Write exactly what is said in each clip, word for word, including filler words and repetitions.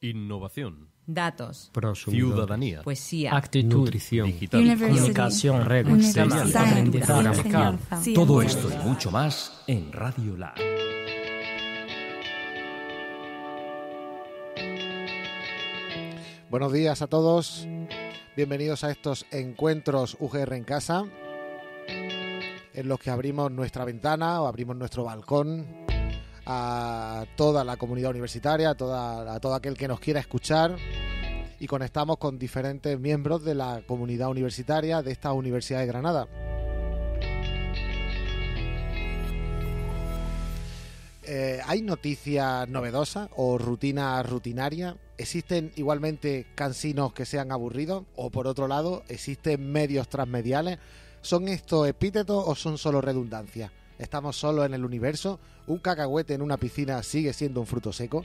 Innovación. Datos. Ciudadanía. Poesía. Actitud. Nutrición. Digital. Comunicación. Redes. Aprendizaje. Todo esto y mucho más en Radio Lab. Buenos días a todos. Bienvenidos a estos encuentros U G R en casa, en los que abrimos nuestra ventana o abrimos nuestro balcón a toda la comunidad universitaria, a, toda, a todo aquel que nos quiera escuchar, y conectamos con diferentes miembros de la comunidad universitaria de esta Universidad de Granada. Eh, ¿Hay noticias novedosas o rutinas rutinarias? ¿Existen igualmente cansinos que sean aburridos? ¿O por otro lado, existen medios transmediales? ¿Son estos epítetos o son solo redundancias? ¿Estamos solos en el universo? ¿Un cacahuete en una piscina sigue siendo un fruto seco?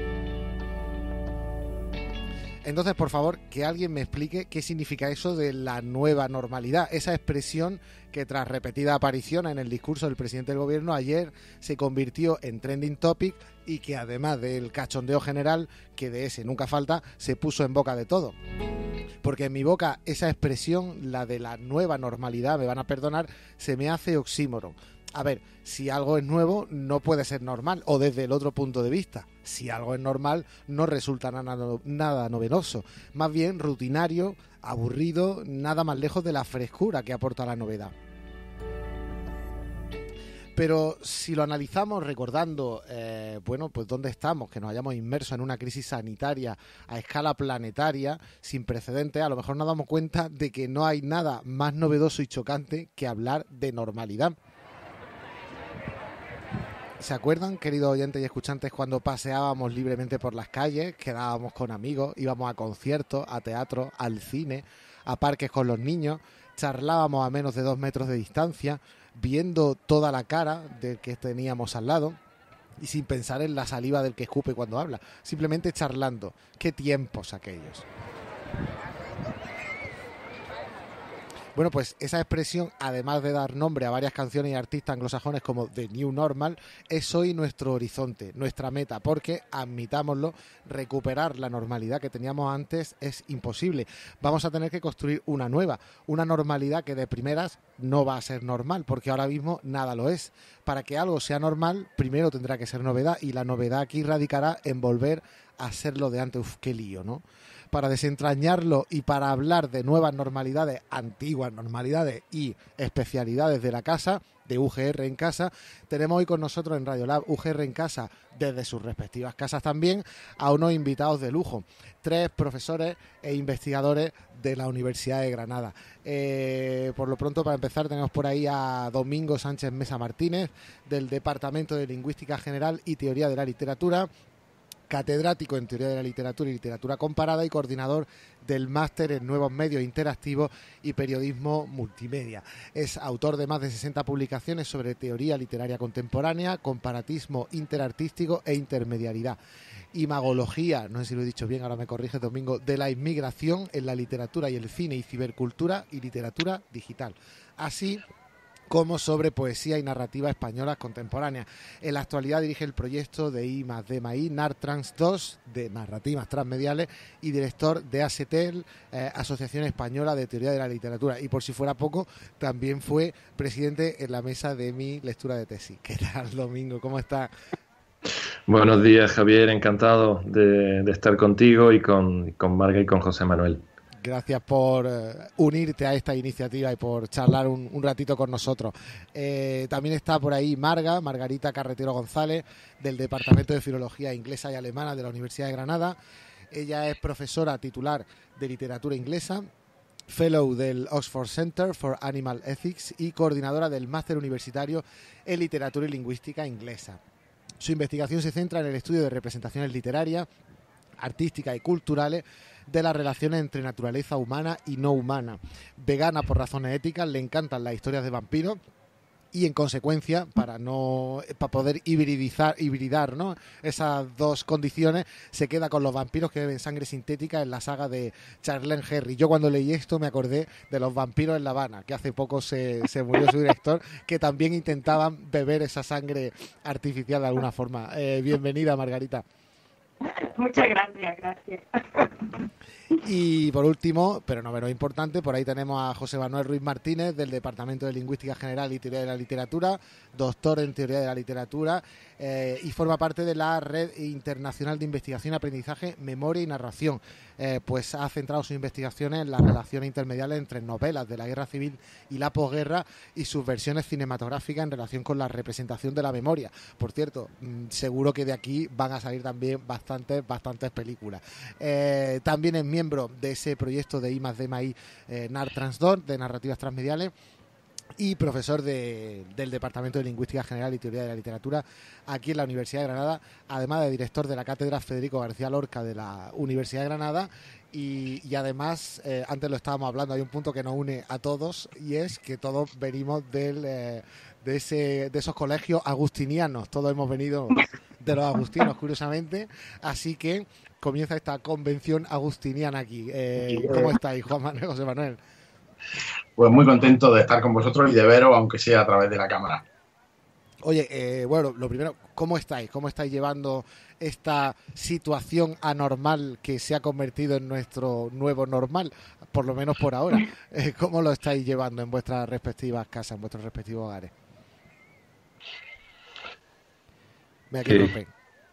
Entonces, por favor, que alguien me explique qué significa eso de la nueva normalidad, esa expresión que tras repetida aparición en el discurso del presidente del gobierno ayer se convirtió en trending topic y que además del cachondeo general, que de ese nunca falta, se puso en boca de todo. Porque en mi boca esa expresión, la de la nueva normalidad, me van a perdonar, se me hace oxímoron. A ver, si algo es nuevo, no puede ser normal, o desde el otro punto de vista. Si algo es normal, no resulta nada, nada novedoso, más bien rutinario, aburrido, nada más lejos de la frescura que aporta la novedad. Pero si lo analizamos recordando, eh, bueno, pues dónde estamos, que nos hayamos inmersos en una crisis sanitaria a escala planetaria, sin precedentes, a lo mejor nos damos cuenta de que no hay nada más novedoso y chocante que hablar de normalidad. ¿Se acuerdan, queridos oyentes y escuchantes, cuando paseábamos libremente por las calles, quedábamos con amigos, íbamos a conciertos, a teatro, al cine, a parques con los niños, charlábamos a menos de dos metros de distancia, viendo toda la cara del que teníamos al lado y sin pensar en la saliva del que escupe cuando habla, simplemente charlando? ¡Qué tiempos aquellos! Bueno, pues esa expresión, además de dar nombre a varias canciones y artistas anglosajones como The New Normal, es hoy nuestro horizonte, nuestra meta, porque, admitámoslo, recuperar la normalidad que teníamos antes es imposible. Vamos a tener que construir una nueva, una normalidad que de primeras no va a ser normal, porque ahora mismo nada lo es. Para que algo sea normal, primero tendrá que ser novedad, y la novedad aquí radicará en volver a ser lo de antes. Uf, qué lío, ¿no? Para desentrañarlo y para hablar de nuevas normalidades, antiguas normalidades y especialidades de la casa, de U G R en casa, tenemos hoy con nosotros en Radio Lab U G R en casa, desde sus respectivas casas también, a unos invitados de lujo, tres profesores e investigadores de la Universidad de Granada. Eh, por lo pronto, para empezar, tenemos por ahí a Domingo Sánchez Mesa Martínez, del Departamento de Lingüística General y Teoría de la Literatura, catedrático en Teoría de la Literatura y Literatura Comparada y coordinador del Máster en Nuevos Medios Interactivos y Periodismo Multimedia. Es autor de más de sesenta publicaciones sobre teoría literaria contemporánea, comparatismo interartístico e intermediariedad. Imagología, no sé si lo he dicho bien, ahora me corrige Domingo, de la inmigración en la literatura y el cine y cibercultura y literatura digital. Así como sobre poesía y narrativa españolas contemporáneas. En la actualidad dirige el proyecto de I más D más I, NarTrans dos, de narrativas transmediales, y director de ASETEL, eh, Asociación Española de Teoría de la Literatura. Y por si fuera poco, también fue presidente en la mesa de mi lectura de tesis. ¿Qué tal, Domingo? ¿Cómo estás? Buenos días, Javier. Encantado de, de estar contigo y con, con Marga y con José Manuel. Gracias por eh, unirte a esta iniciativa y por charlar un, un ratito con nosotros. Eh, también está por ahí Marga, Margarita Carretero González, del Departamento de Filología Inglesa y Alemana de la Universidad de Granada. Ella es profesora titular de Literatura Inglesa, Fellow del Oxford Center for Animal Ethics y coordinadora del Máster Universitario en Literatura y Lingüística Inglesa. Su investigación se centra en el estudio de representaciones literarias, artísticas y culturales de las relaciones entre naturaleza humana y no humana. Vegana por razones éticas, le encantan las historias de vampiros y en consecuencia, para no para poder hibridizar, hibridar, ¿no?, esas dos condiciones, se queda con los vampiros que beben sangre sintética en la saga de Charlene Herry. Yo cuando leí esto me acordé de Los vampiros en La Habana, que hace poco se, se murió su director, que también intentaban beber esa sangre artificial de alguna forma. Eh, bienvenida, Margarita. Muchas gracias, gracias. Y por último, pero no menos importante, por ahí tenemos a José Manuel Ruiz Martínez del Departamento de Lingüística General y Teoría de la Literatura, doctor en Teoría de la Literatura eh, y forma parte de la Red Internacional de Investigación, Aprendizaje, Memoria y Narración. Eh, pues ha centrado sus investigaciones en las relaciones intermediales entre novelas de la Guerra Civil y la posguerra y sus versiones cinematográficas en relación con la representación de la memoria. Por cierto, mmm, seguro que de aquí van a salir también bastantes, bastantes películas. Eh, también es miembro de ese proyecto de I más D más I, eh, NAR Transdor, de narrativas transmediales, y profesor de, del Departamento de Lingüística General y Teoría de la Literatura aquí en la Universidad de Granada, además de director de la Cátedra Federico García Lorca de la Universidad de Granada. Y, y además, eh, antes lo estábamos hablando, hay un punto que nos une a todos y es que todos venimos del, eh, de, ese, de esos colegios agustinianos, todos hemos venido de los agustinos, curiosamente, así que comienza esta convención agustiniana aquí. Eh, ¿Cómo estáis, Juan Manuel, José Manuel? Pues muy contento de estar con vosotros y de veros, aunque sea a través de la cámara. Oye, eh, bueno, lo primero, ¿cómo estáis? ¿Cómo estáis llevando esta situación anormal que se ha convertido en nuestro nuevo normal? Por lo menos por ahora. Eh, ¿Cómo lo estáis llevando en vuestras respectivas casas, en vuestros respectivos hogares? Mira, aquí rompen.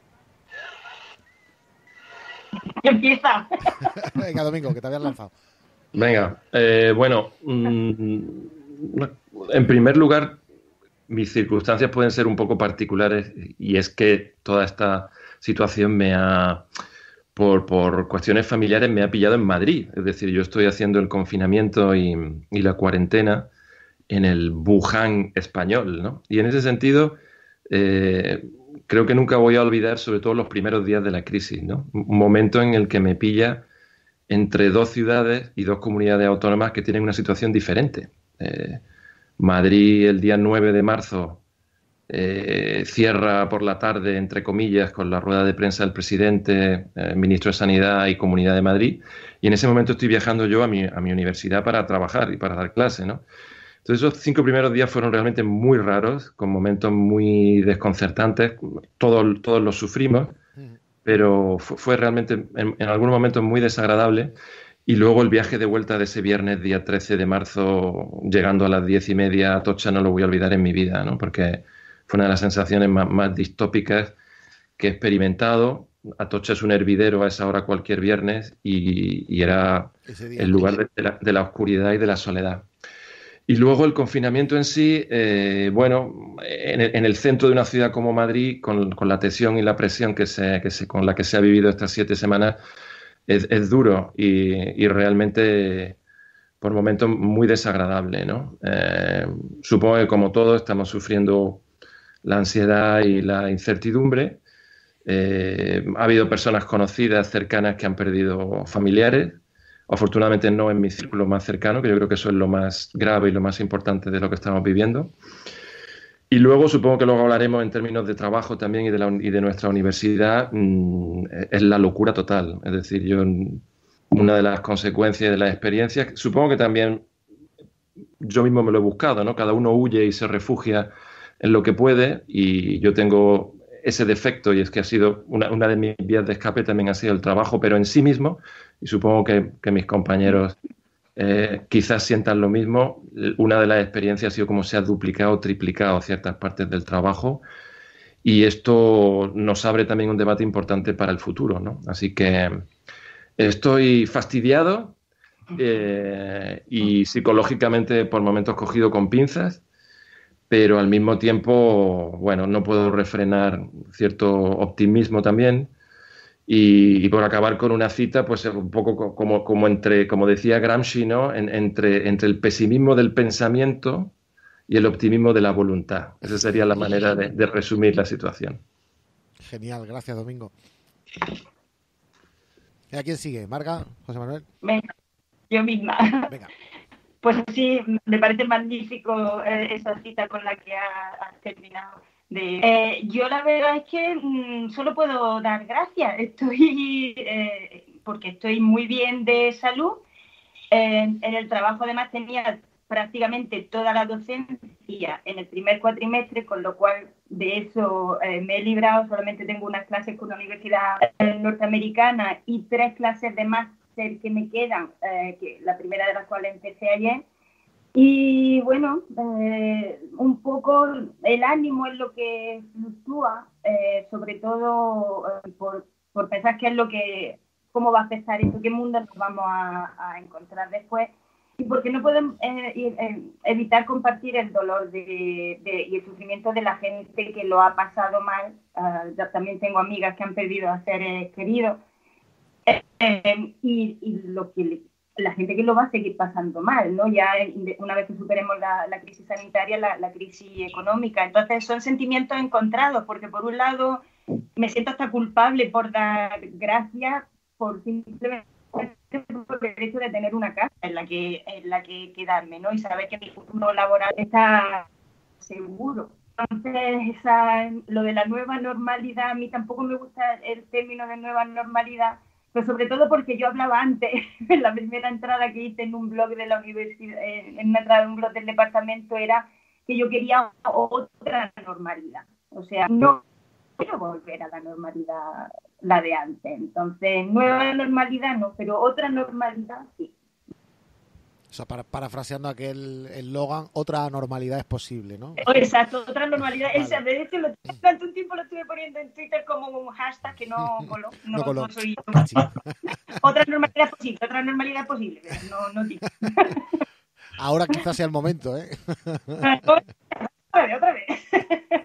Empieza. Venga, Domingo, que te habías lanzado. Venga, eh, bueno, mmm, en primer lugar, mis circunstancias pueden ser un poco particulares y es que toda esta situación me ha, por, por cuestiones familiares, me ha pillado en Madrid. Es decir, yo estoy haciendo el confinamiento y, y la cuarentena en el Wuhan español, ¿no? Y en ese sentido, eh, creo que nunca voy a olvidar sobre todo los primeros días de la crisis, ¿no? Un momento en el que me pilla entre dos ciudades y dos comunidades autónomas que tienen una situación diferente. Eh, Madrid el día nueve de marzo eh, cierra por la tarde, entre comillas, con la rueda de prensa del presidente, eh, ministro de Sanidad y Comunidad de Madrid, y en ese momento estoy viajando yo a mi, a mi universidad para trabajar y para dar clase, ¿no? Entonces esos cinco primeros días fueron realmente muy raros, con momentos muy desconcertantes, todos, todos los sufrimos, pero fue, fue realmente en, en algunos momentos muy desagradable. Y luego el viaje de vuelta de ese viernes, día trece de marzo, llegando a las diez y media a Atocha, no lo voy a olvidar en mi vida, ¿no? Porque fue una de las sensaciones más, más distópicas que he experimentado. Atocha es un hervidero a esa hora cualquier viernes y, y era el lugar de, de, la, de la oscuridad y de la soledad. Y luego el confinamiento en sí, eh, bueno, en el, en el centro de una ciudad como Madrid, con, con la tensión y la presión que se, que se, con la que se ha vivido estas siete semanas, Es, es duro y, y realmente por momentos muy desagradable, ¿no? Eh, supongo que como todos estamos sufriendo la ansiedad y la incertidumbre. Eh, ha habido personas conocidas, cercanas, que han perdido familiares. Afortunadamente no en mi círculo más cercano, que yo creo que eso es lo más grave y lo más importante de lo que estamos viviendo. Y luego, supongo que luego hablaremos en términos de trabajo también y de, la, y de nuestra universidad, mmm, es la locura total. Es decir, yo, una de las consecuencias de las experiencias, supongo que también yo mismo me lo he buscado, ¿no? Cada uno huye y se refugia en lo que puede y yo tengo ese defecto y es que ha sido una, una de mis vías de escape también ha sido el trabajo, pero en sí mismo, y supongo que, que mis compañeros Eh, quizás sientan lo mismo. Una de las experiencias ha sido cómo se ha duplicado o triplicado ciertas partes del trabajo y esto nos abre también un debate importante para el futuro, ¿no? Así que estoy fastidiado eh, y psicológicamente por momentos cogido con pinzas, pero al mismo tiempo, bueno, no puedo refrenar cierto optimismo también. Y, y por acabar con una cita, pues un poco como, como entre, como decía Gramsci, ¿no? En, entre, entre el pesimismo del pensamiento y el optimismo de la voluntad. Esa sería la manera de, de resumir la situación. Genial, gracias, Domingo. ¿Y a quién sigue? ¿Marga? ¿José Manuel? Venga, yo misma. Venga. Pues sí, me parece magnífico eh, esa cita con la que has ha terminado. De, eh, yo la verdad es que mmm, solo puedo dar gracias. Estoy, eh, porque estoy muy bien de salud. Eh, en el trabajo además tenía prácticamente toda la docencia en el primer cuatrimestre, con lo cual de eso eh, me he librado. Solamente tengo unas clases con la Universidad Norteamericana y tres clases de máster que me quedan, eh, que la primera de las cuales empecé ayer. Y bueno, eh, un poco el ánimo es lo que fluctúa, eh, sobre todo eh, por, por pensar qué es lo que, cómo va a afectar esto, qué mundo nos vamos a, a encontrar después. Y porque no podemos eh, eh, evitar compartir el dolor de, de, y el sufrimiento de la gente que lo ha pasado mal. Uh, yo también tengo amigas que han perdido a seres queridos. Eh, eh, y, y lo que le, la gente que lo va a seguir pasando mal, ¿no? Ya una vez que superemos la, la crisis sanitaria, la, la crisis económica. Entonces son sentimientos encontrados, porque por un lado me siento hasta culpable por dar gracias por simplemente por el hecho de tener una casa en la que en la que quedarme, ¿no? Y saber que mi futuro laboral está seguro. Entonces, esa, lo de la nueva normalidad, a mí tampoco me gusta el término de nueva normalidad, pero sobre todo porque yo hablaba antes, en la primera entrada que hice en un blog de la universidad, en una entrada de un blog del departamento, era que yo quería otra normalidad. O sea, no quiero volver a la normalidad, la de antes. Entonces, nueva normalidad no, pero otra normalidad sí. O sea, para, parafraseando aquel eslogan, otra normalidad es posible, ¿no? Exacto, otra normalidad. Vale. Esa, de hecho, lo, durante un tiempo lo estuve poniendo en Twitter como un hashtag que no coló. No, no coló. No soy otra normalidad posible, otra normalidad posible, pero no, no digo. Ahora quizás sea el momento, ¿eh? Otra vez, otra vez.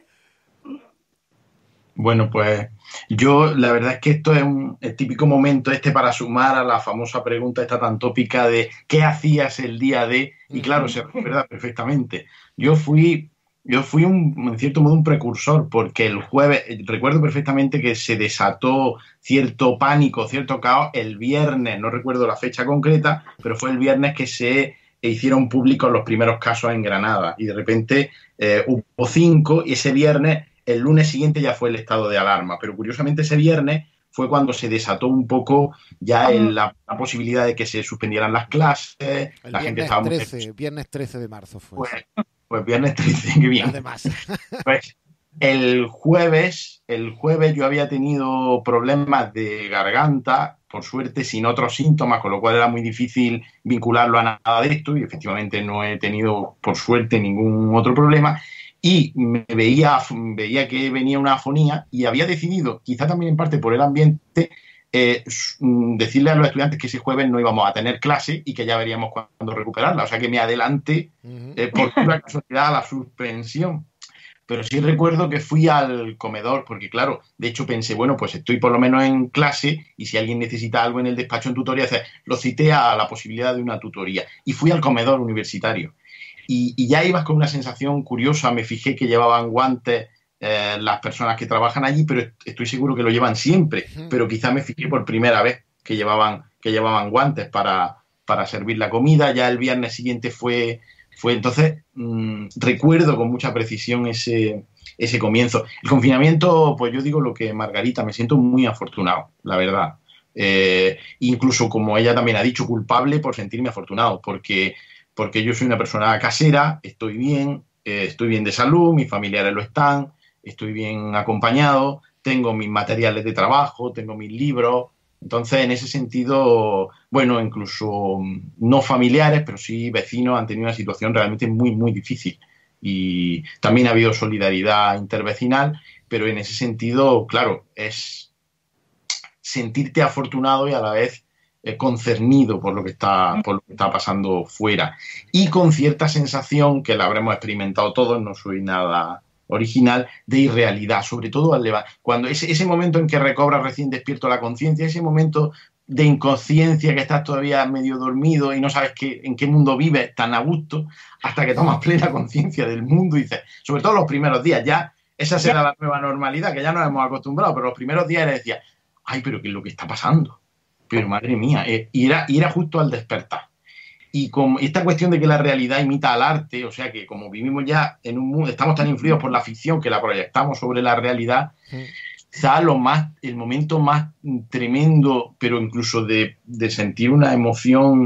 Bueno, pues yo la verdad es que esto es un el típico momento este para sumar a la famosa pregunta esta tan tópica de ¿qué hacías el día de? Y claro, se recuerda perfectamente. Yo fui, yo fui un, en cierto modo un precursor, porque el jueves, recuerdo perfectamente que se desató cierto pánico, cierto caos el viernes, no recuerdo la fecha concreta, pero fue el viernes que se hicieron públicos los primeros casos en Granada y de repente eh, hubo cinco y ese viernes... El lunes siguiente ya fue el estado de alarma, pero curiosamente ese viernes fue cuando se desató un poco ya el, la, la posibilidad de que se suspendieran las clases. El la viernes, gente estaba trece, muy... viernes trece de marzo fue. Pues, pues viernes trece, qué bien. Además. Pues el jueves, el jueves yo había tenido problemas de garganta, por suerte sin otros síntomas, con lo cual era muy difícil vincularlo a nada de esto y efectivamente no he tenido, por suerte, ningún otro problema. Y me veía, veía que venía una afonía y había decidido, quizá también en parte por el ambiente, eh, decirle a los estudiantes que ese jueves no íbamos a tener clase y que ya veríamos cuándo recuperarla. O sea que me adelanté eh, por pura casualidad a la suspensión. Pero sí recuerdo que fui al comedor, porque claro, de hecho pensé, bueno, pues estoy por lo menos en clase y si alguien necesita algo en el despacho en tutoría, lo cité a la posibilidad de una tutoría. Y fui al comedor universitario. Y, y ya ibas con una sensación curiosa, me fijé que llevaban guantes eh, las personas que trabajan allí, pero estoy seguro que lo llevan siempre, pero quizá me fijé por primera vez que llevaban, que llevaban guantes para, para servir la comida. Ya el viernes siguiente fue, fue entonces mmm, recuerdo con mucha precisión ese, ese comienzo. El confinamiento, pues yo digo lo que Margarita, me siento muy afortunado, la verdad. Eh, incluso como ella también ha dicho, culpable por sentirme afortunado, porque... porque yo soy una persona casera, estoy bien, eh, estoy bien de salud, mis familiares lo están, estoy bien acompañado, tengo mis materiales de trabajo, tengo mis libros. Entonces, en ese sentido, bueno, incluso no familiares, pero sí vecinos han tenido una situación realmente muy, muy difícil. Y también ha habido solidaridad intervecinal, pero en ese sentido, claro, es sentirte afortunado y a la vez Eh, concernido por lo que está por lo que está pasando fuera y con cierta sensación que la habremos experimentado todos, no soy nada original, de irrealidad, sobre todo al levantar, cuando ese, ese momento en que recobras recién despierto la conciencia, ese momento de inconsciencia que estás todavía medio dormido y no sabes qué, en qué mundo vives tan a gusto, hasta que tomas plena conciencia del mundo y dices, sobre todo los primeros días, ya esa será la nueva normalidad, que ya nos hemos acostumbrado, pero los primeros días le decías, ay, pero ¿qué es lo que está pasando? Pero madre mía, eh, y, era, y era justo al despertar. Y con esta cuestión de que la realidad imita al arte, o sea que como vivimos ya en un mundo, estamos tan influidos por la ficción que la proyectamos sobre la realidad, sí. Quizá lo más, el momento más tremendo, pero incluso de, de sentir una emoción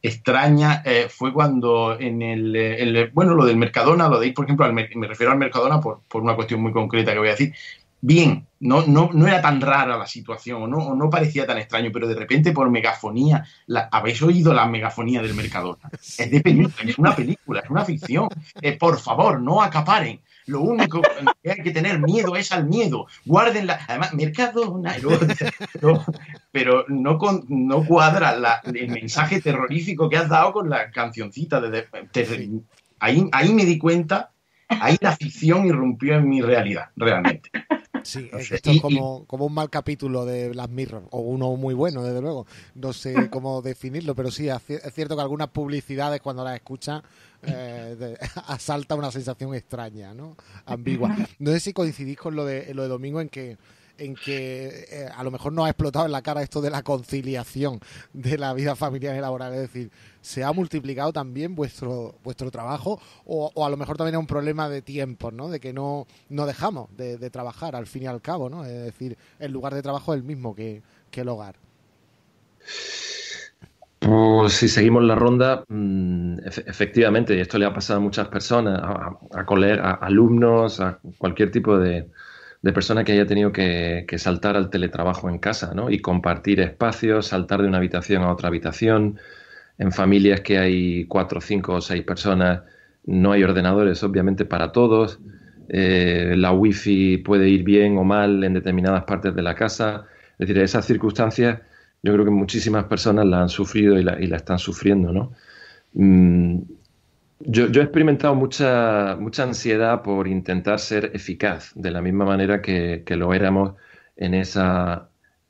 extraña eh, fue cuando en el, el, bueno, lo del Mercadona, lo de ir, por ejemplo, al, me refiero al Mercadona por, por una cuestión muy concreta que voy a decir. Bien, no, no, no era tan rara la situación, o no, o no parecía tan extraño, pero de repente por megafonía, la, ¿habéis oído la megafonía del Mercadona? Es de película, es una película, es una ficción. Eh, por favor, no acaparen. Lo único que hay que tener miedo es al miedo. Guárdenla. Además, Mercadona. No, pero no, con, no cuadra la, el mensaje terrorífico que has dado con la cancioncita. De, de, de, ahí, ahí me di cuenta, ahí la ficción irrumpió en mi realidad, realmente. Sí, es que esto es como, como un mal capítulo de Black Mirror, o uno muy bueno, desde luego. No sé cómo definirlo, pero sí, es cierto que algunas publicidades, cuando las escuchas, eh, de, asalta una sensación extraña, ¿no? Ambigua. No sé si coincidís con lo de, lo de Domingo en que en que eh, a lo mejor nos ha explotado en la cara esto de la conciliación de la vida familiar y laboral, es decir, ¿se ha multiplicado también vuestro vuestro trabajo o, o a lo mejor también es un problema de tiempo, ¿no? De que no, no dejamos de, de trabajar al fin y al cabo, ¿no? Es decir, el lugar de trabajo es el mismo que, que el hogar. Pues si seguimos la ronda, efectivamente, y esto le ha pasado a muchas personas, a, a colegas, a alumnos, a cualquier tipo de de persona que haya tenido que, que saltar al teletrabajo en casa, ¿no? Y compartir espacios, saltar de una habitación a otra habitación. En familias que hay cuatro, cinco o seis personas, no hay ordenadores, obviamente, para todos. Eh, la wifi puede ir bien o mal en determinadas partes de la casa. Es decir, esas circunstancias yo creo que muchísimas personas la han sufrido y la, y la están sufriendo, ¿no? Mm, Yo, yo he experimentado mucha, mucha ansiedad por intentar ser eficaz, de la misma manera que, que lo éramos en esa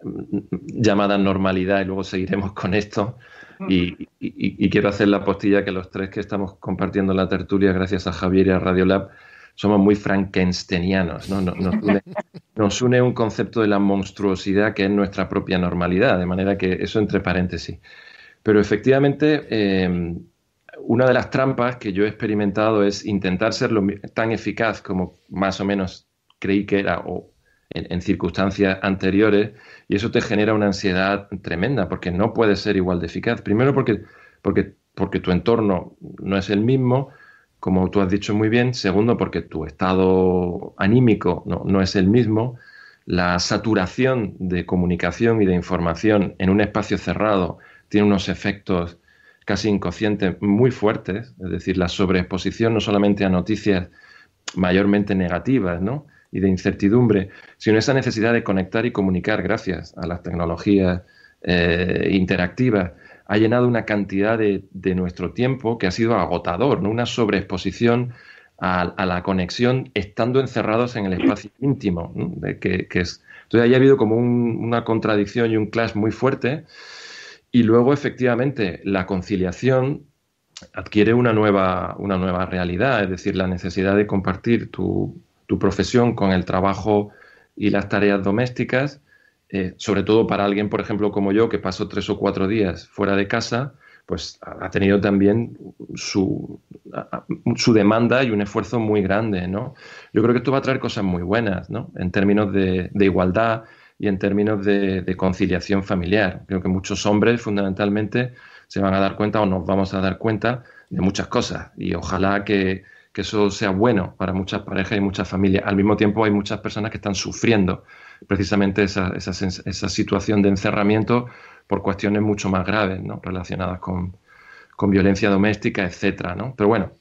llamada normalidad, y luego seguiremos con esto. Y, y, y quiero hacer la postilla que los tres que estamos compartiendo la tertulia, gracias a Javier y a Radiolab, somos muy frankensteinianos, ¿no? Nos, nos, une, nos une un concepto de la monstruosidad que es nuestra propia normalidad, de manera que eso entre paréntesis. Pero efectivamente... Eh, Una de las trampas que yo he experimentado es intentar ser lo, tan eficaz como más o menos creí que era o en, en circunstancias anteriores, y eso te genera una ansiedad tremenda porque no puedes ser igual de eficaz. Primero porque, porque, porque tu entorno no es el mismo, como tú has dicho muy bien. Segundo, porque tu estado anímico no, no es el mismo. La saturación de comunicación y de información en un espacio cerrado tiene unos efectos casi inconscientes muy fuertes, es decir, la sobreexposición no solamente a noticias mayormente negativas, ¿no? Y de incertidumbre, sino esa necesidad de conectar y comunicar gracias a las tecnologías eh, interactivas, ha llenado una cantidad de, de nuestro tiempo que ha sido agotador, ¿no? Una sobreexposición a, a la conexión estando encerrados en el espacio íntimo, ¿no? De que, que es, entonces ahí ha habido como un, una contradicción y un clash muy fuerte. Y luego, efectivamente, la conciliación adquiere una nueva, una nueva realidad, es decir, la necesidad de compartir tu, tu profesión con el trabajo y las tareas domésticas, eh, sobre todo para alguien, por ejemplo, como yo, que pasó tres o cuatro días fuera de casa, pues ha tenido también su, su demanda y un esfuerzo muy grande, ¿no? Yo creo que esto va a traer cosas muy buenas, ¿no? En términos de, de igualdad y en términos de, de conciliación familiar. Creo que muchos hombres, fundamentalmente, se van a dar cuenta o nos vamos a dar cuenta de muchas cosas, y ojalá que, que eso sea bueno para muchas parejas y muchas familias. Al mismo tiempo, hay muchas personas que están sufriendo precisamente esa, esa, esa situación de encerramiento por cuestiones mucho más graves, ¿no? Relacionadas con, con violencia doméstica, etcétera, ¿no? Pero bueno,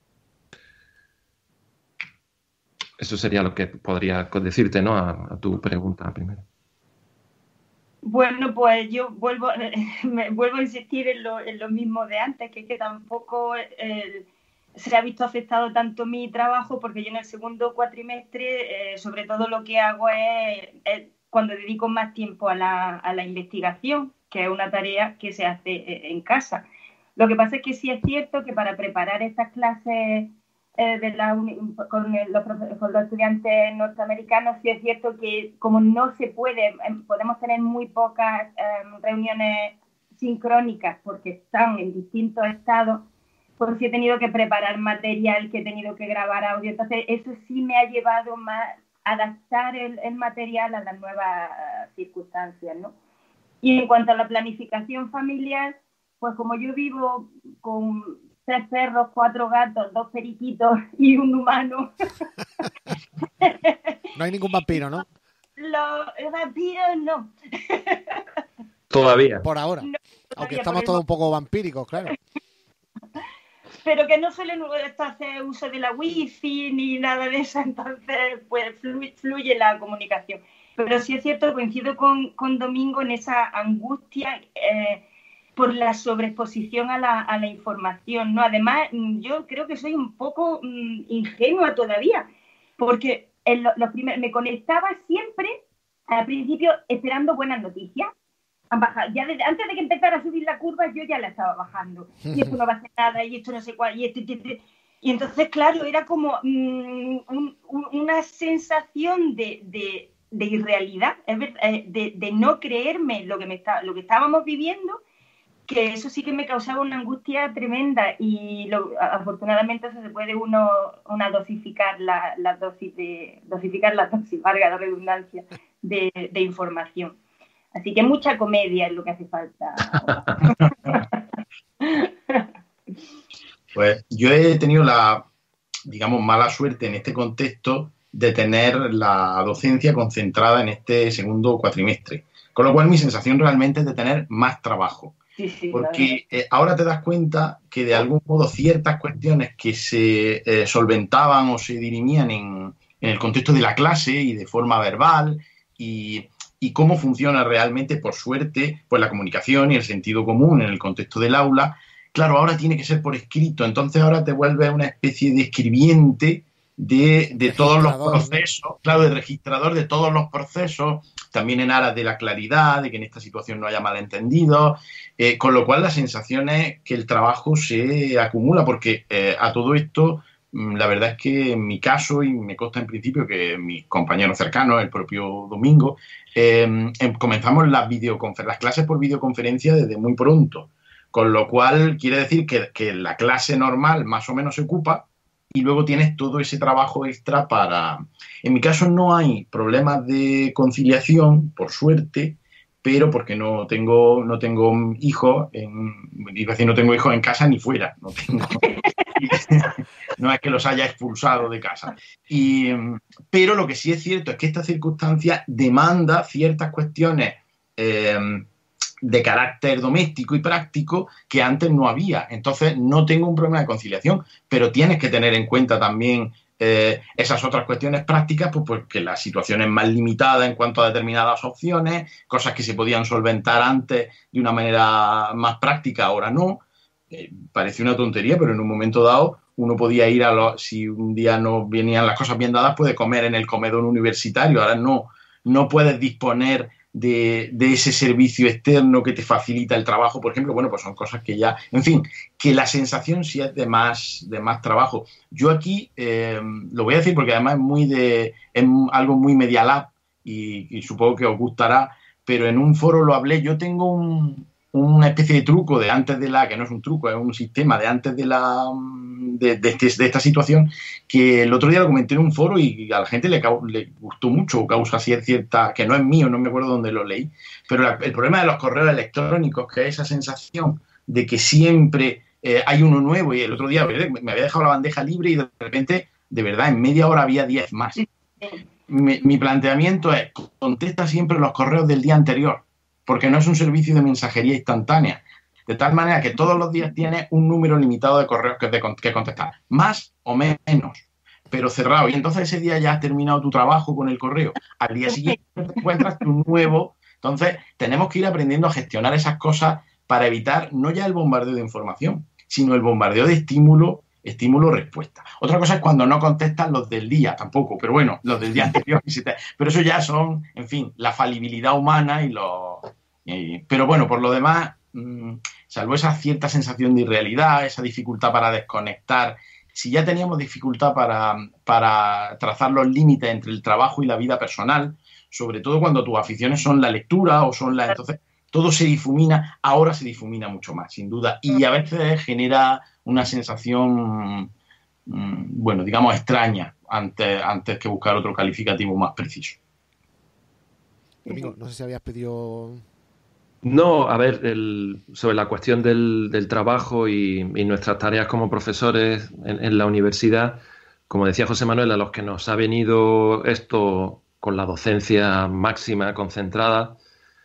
eso sería lo que podría decirte, ¿no? A, a tu pregunta primero. Bueno, pues yo vuelvo, me vuelvo a insistir en lo, en lo mismo de antes, que es que tampoco eh, se ha visto afectado tanto mi trabajo, porque yo en el segundo cuatrimestre, eh, sobre todo lo que hago es, es cuando dedico más tiempo a la, a la investigación, que es una tarea que se hace en casa. Lo que pasa es que sí es cierto que para preparar estas clases eh, de la uni, con, el, los, con los estudiantes norteamericanos, sí es cierto que como no se puede, podemos tener muy pocas eh, reuniones sincrónicas porque están en distintos estados, pues sí he tenido que preparar material, que he tenido que grabar audio. Entonces eso sí me ha llevado más a adaptar el, el material a las nuevas circunstancias, ¿no? Y en cuanto a la planificación familiar, pues como yo vivo con tres perros, cuatro gatos, dos periquitos y un humano. No hay ningún vampiro, ¿no? Los vampiros no. Todavía. Por ahora. No, aunque estamos todos un poco vampíricos, claro. Pero que no suelen hacer uso de la wifi ni nada de eso, entonces pues fluye, fluye la comunicación. Pero sí es cierto, coincido con, con Domingo en esa angustia eh, por la sobreexposición a la, a la información, ¿no? Además, yo creo que soy un poco mm, ingenua todavía, porque en lo, lo primer, me conectaba siempre al principio esperando buenas noticias. Bajar. Ya desde, antes de que empezara a subir la curva, yo ya la estaba bajando. Y esto no va a hacer nada, y esto no sé cuál, y esto, y, esto, y entonces, claro, era como mmm, un, un, una sensación de, de, de irrealidad, es verdad, de, de no creerme lo que, me está, lo que estábamos viviendo, que eso sí que me causaba una angustia tremenda. Y lo, afortunadamente eso se puede uno una dosificar la, la dosis de dosificar la dosis, valga la redundancia, de, de información. Así que mucha comedia es lo que hace falta. Pues yo he tenido la, digamos, mala suerte en este contexto de tener la docencia concentrada en este segundo cuatrimestre. Con lo cual mi sensación realmente es de tener más trabajo. Sí, sí, porque eh, ahora te das cuenta que de algún modo ciertas cuestiones que se eh, solventaban o se dirimían en, en el contexto de la clase y de forma verbal y... y cómo funciona realmente, por suerte, pues la comunicación y el sentido común en el contexto del aula. Claro, ahora tiene que ser por escrito, entonces ahora te vuelves una especie de escribiente de, de todos los procesos, claro, de registrador de todos los procesos, también en aras de la claridad, de que en esta situación no haya malentendidos, eh, con lo cual la sensación es que el trabajo se acumula, porque eh, a todo esto... La verdad es que en mi caso, y me consta en principio que mis compañeros cercanos, el propio Domingo, eh, comenzamos las, videoconfer- las clases por videoconferencia desde muy pronto, con lo cual quiere decir que, que la clase normal más o menos se ocupa y luego tienes todo ese trabajo extra para... En mi caso no hay problemas de conciliación, por suerte, pero porque no tengo no tengo hijos, en, iba a decir, no tengo hijos en casa ni fuera, no tengo... No es que los haya expulsado de casa. Y, pero lo que sí es cierto es que esta circunstancia demanda ciertas cuestiones eh, de carácter doméstico y práctico que antes no había. Entonces no tengo un problema de conciliación, pero tienes que tener en cuenta también eh, esas otras cuestiones prácticas, pues porque la situación es más limitada en cuanto a determinadas opciones, cosas que se podían solventar antes de una manera más práctica, ahora no. Eh, parece una tontería, pero en un momento dado uno podía ir a los, si un día no venían las cosas bien dadas, puede comer en el comedor universitario. Ahora no, no puedes disponer de, de ese servicio externo que te facilita el trabajo, por ejemplo. Bueno, pues son cosas que ya, en fin, que la sensación sí es de más, de más trabajo. Yo aquí eh, lo voy a decir porque además es muy de, es algo muy Media Lab y, y supongo que os gustará, pero en un foro lo hablé. Yo tengo un una especie de truco de antes de la, que no es un truco, es un sistema de antes de la de, de, este, de esta situación, que el otro día lo comenté en un foro y a la gente le, le gustó mucho, causa cierta, que no es mío, no me acuerdo dónde lo leí, pero la, el problema de los correos electrónicos, que es esa sensación de que siempre eh, hay uno nuevo, y el otro día me había dejado la bandeja libre y de repente, de verdad, en media hora había diez más. Mi, mi planteamiento es, contesta siempre los correos del día anterior, porque no es un servicio de mensajería instantánea, de tal manera que todos los días tienes un número limitado de correos que, de, que contestar, más o menos, pero cerrado. Y entonces ese día ya has terminado tu trabajo con el correo. Al día siguiente te encuentras tu nuevo. Entonces tenemos que ir aprendiendo a gestionar esas cosas para evitar no ya el bombardeo de información, sino el bombardeo de estímulo, estímulo-respuesta. Otra cosa es cuando no contestan los del día, tampoco, pero bueno, los del día anterior. Pero eso ya son, en fin, la falibilidad humana y los... Y, pero bueno, por lo demás, mmm, salvo esa cierta sensación de irrealidad, esa dificultad para desconectar, si ya teníamos dificultad para, para trazar los límites entre el trabajo y la vida personal, sobre todo cuando tus aficiones son la lectura o son la... Entonces, todo se difumina, ahora se difumina mucho más, sin duda, y a veces genera una sensación, bueno, digamos, extraña antes, antes que buscar otro calificativo más preciso. Domingo, no sé si habías pedido... No, a ver, el, sobre la cuestión del, del trabajo y, y nuestras tareas como profesores en, en la universidad, como decía José Manuel, a los que nos ha venido esto con la docencia máxima, concentrada,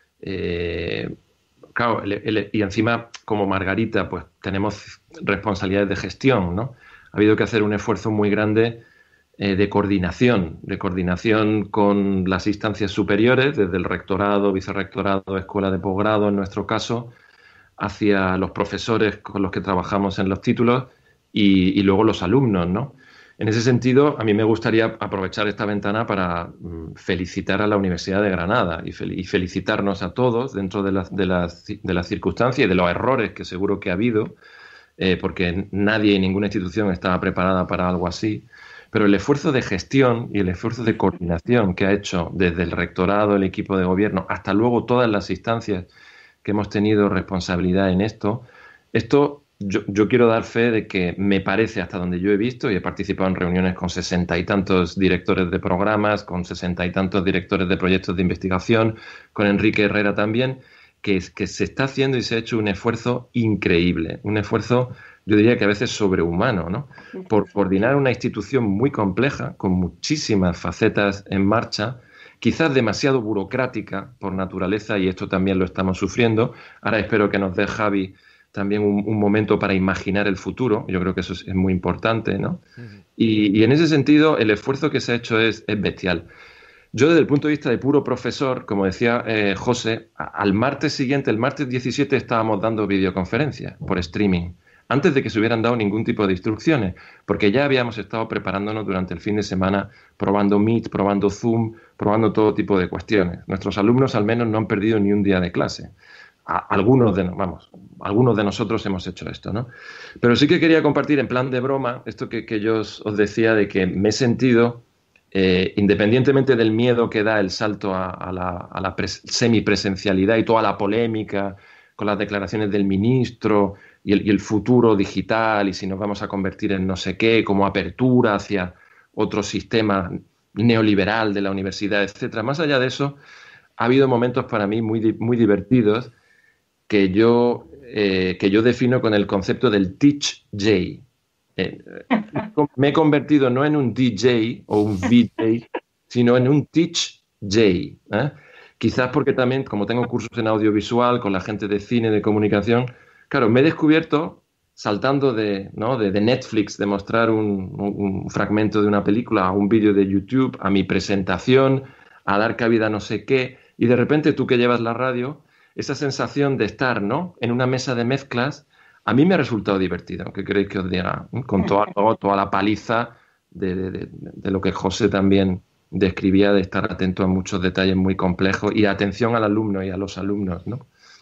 eh, claro, el, el, y encima como Margarita, pues tenemos responsabilidades de gestión, ¿no? Ha habido que hacer un esfuerzo muy grande eh, de coordinación, de coordinación con las instancias superiores, desde el rectorado, vicerrectorado, escuela de posgrado, en nuestro caso, hacia los profesores con los que trabajamos en los títulos y, y luego los alumnos, ¿no? En ese sentido, a mí me gustaría aprovechar esta ventana para mm, felicitar a la Universidad de Granada y, fel y felicitarnos a todos dentro de las, de, las, de las circunstancias y de los errores que seguro que ha habido, eh, porque nadie y ninguna institución estaba preparada para algo así. Pero el esfuerzo de gestión y el esfuerzo de coordinación que ha hecho desde el rectorado, el equipo de gobierno, hasta luego todas las instancias que hemos tenido responsabilidad en esto, esto yo, yo quiero dar fe de que me parece, hasta donde yo he visto, y he participado en reuniones con sesenta y tantos directores de programas, con sesenta y tantos directores de proyectos de investigación, con Enrique Herrera también, que, que se está haciendo y se ha hecho un esfuerzo increíble, un esfuerzo, yo diría que a veces sobrehumano, ¿no? Por coordinar una institución muy compleja, con muchísimas facetas en marcha, quizás demasiado burocrática por naturaleza, y esto también lo estamos sufriendo. Ahora espero que nos dé Javi también un, un momento para imaginar el futuro. Yo creo que eso es, es muy importante, ¿no? Uh-huh. y, y en ese sentido, el esfuerzo que se ha hecho es, es bestial. Yo, desde el punto de vista de puro profesor, como decía eh, José, al martes siguiente, el martes diecisiete, estábamos dando videoconferencias por streaming, antes de que se hubieran dado ningún tipo de instrucciones, porque ya habíamos estado preparándonos durante el fin de semana, probando Meet, probando Zoom, probando todo tipo de cuestiones. Nuestros alumnos al menos no han perdido ni un día de clase. A, algunos de, vamos, algunos de nosotros hemos hecho esto, ¿no? Pero sí que quería compartir en plan de broma esto que, que yo os, os decía, de que me he sentido, eh, independientemente del miedo que da el salto a, a la, a la semipresencialidad y toda la polémica con las declaraciones del ministro y el, y el futuro digital y si nos vamos a convertir en no sé qué, como apertura hacia otro sistema neoliberal de la universidad, etcétera. Más allá de eso, ha habido momentos para mí muy, muy divertidos que yo, eh, que yo defino con el concepto del Teach J. Eh, me he convertido no en un D J o un V J, sino en un Teach J. ¿eh? Quizás porque también, como tengo cursos en audiovisual con la gente de cine, de comunicación, claro, me he descubierto saltando de, ¿no? de, de Netflix, de mostrar un, un, un fragmento de una película a un vídeo de YouTube, a mi presentación, a dar cabida a no sé qué, y de repente tú que llevas la radio, esa sensación de estar, ¿no? en una mesa de mezclas, a mí me ha resultado divertido, ¿qué queréis que os diga? Con toda, toda la paliza de, de, de, de lo que José también describía, de estar atento a muchos detalles muy complejos y atención al alumno y a los alumnos, ¿no?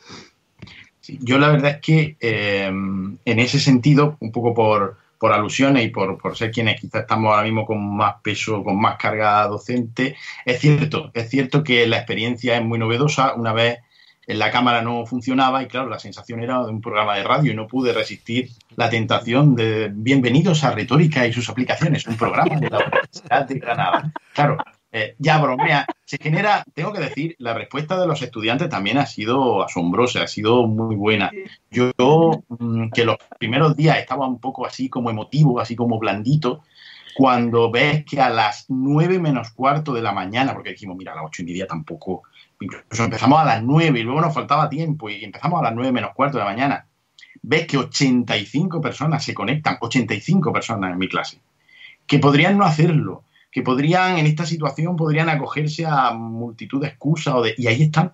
Sí, yo la verdad es que eh, en ese sentido, un poco por, por alusiones y por, por ser quienes quizás estamos ahora mismo con más peso, con más carga docente, es cierto, es cierto que la experiencia es muy novedosa. Una vez en la cámara no funcionaba y claro, la sensación era de un programa de radio y no pude resistir la tentación de bienvenidos a Retórica y sus aplicaciones, un programa de la Universidad de Granada. Claro, eh, ya bromea, se genera, tengo que decir, la respuesta de los estudiantes también ha sido asombrosa, ha sido muy buena. Yo, yo que los primeros días estaba un poco así como emotivo, así como blandito, cuando ves que a las nueve menos cuarto de la mañana, porque dijimos, mira, a las ocho y media tampoco, incluso empezamos a las nueve y luego nos faltaba tiempo y empezamos a las nueve menos cuarto de la mañana, ves que ochenta y cinco personas se conectan, ochenta y cinco personas en mi clase, que podrían no hacerlo, que podrían, en esta situación, podrían acogerse a multitud de excusas, o de, y ahí están.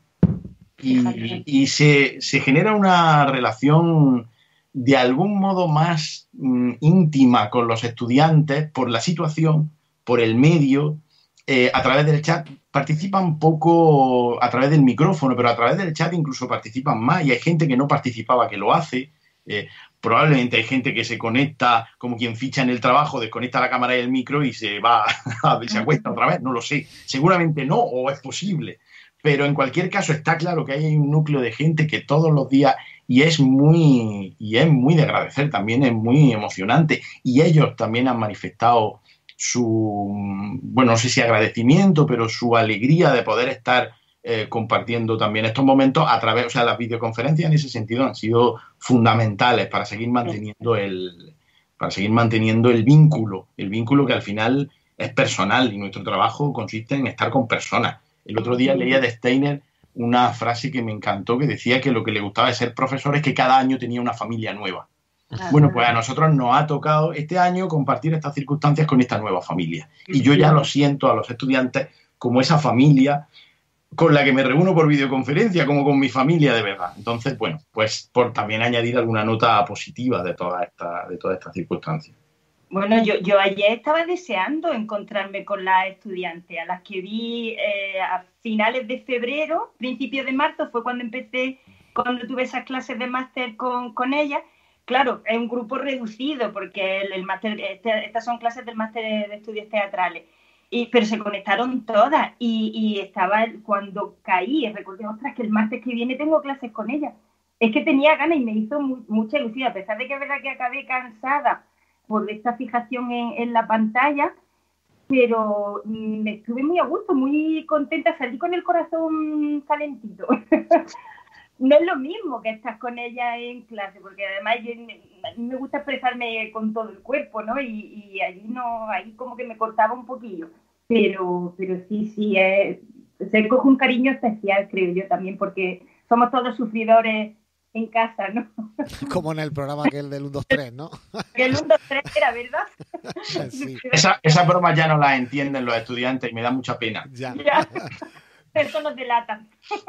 Y, y se, se genera una relación de algún modo más mm, íntima con los estudiantes por la situación, por el medio, eh, a través del chat. Participan poco a través del micrófono, pero a través del chat incluso participan más y hay gente que no participaba que lo hace. Eh, probablemente hay gente que se conecta como quien ficha en el trabajo, desconecta la cámara y el micro y se va, se acuesta otra vez, no lo sé. Seguramente no, o es posible. Pero en cualquier caso está claro que hay un núcleo de gente que todos los días, y es muy, y es muy de agradecer, también es muy emocionante. Y ellos también han manifestado su, bueno, no sé si agradecimiento, pero su alegría de poder estar eh, compartiendo también estos momentos a través, o sea, las videoconferencias en ese sentido han sido fundamentales para seguir manteniendo el, para seguir manteniendo el vínculo, el vínculo que al final es personal y nuestro trabajo consiste en estar con personas. El otro día leía de Steiner una frase que me encantó que decía que lo que le gustaba de ser profesor es que cada año tenía una familia nueva. Bueno, pues a nosotros nos ha tocado este año compartir estas circunstancias con esta nueva familia. Y yo ya lo siento a los estudiantes como esa familia con la que me reúno por videoconferencia, como con mi familia de verdad. Entonces, bueno, pues por también añadir alguna nota positiva de todas estas de todas estas circunstancias. Bueno, yo, yo ayer estaba deseando encontrarme con las estudiantes, a las que vi eh, a finales de febrero, principios de marzo, fue cuando empecé, cuando tuve esas clases de máster con, con ellas. Claro, es un grupo reducido porque el, el máster, este, estas son clases del máster de estudios teatrales, y, pero se conectaron todas y, y estaba cuando caí, recordé, ostras, que el máster que viene tengo clases con ellas. Es que tenía ganas y me hizo muy, mucha ilusión, a pesar de que es verdad que acabé cansada por esta fijación en, en la pantalla, pero me estuve muy a gusto, muy contenta, salí con el corazón calentito. No es lo mismo que estar con ella en clase, porque además yo, a mí me gusta expresarme con todo el cuerpo, ¿no? Y, y allí no, ahí como que me cortaba un poquillo. Pero, pero sí, sí, es, se coge un cariño especial, creo yo también, porque somos todos sufridores en casa, ¿no? Como en el programa aquel del uno dos tres, ¿no? Que el uno dos tres era, ¿verdad? Sí. Esa, esas bromas ya no las entienden los estudiantes y me da mucha pena. Ya. Ya. Eso nos delata.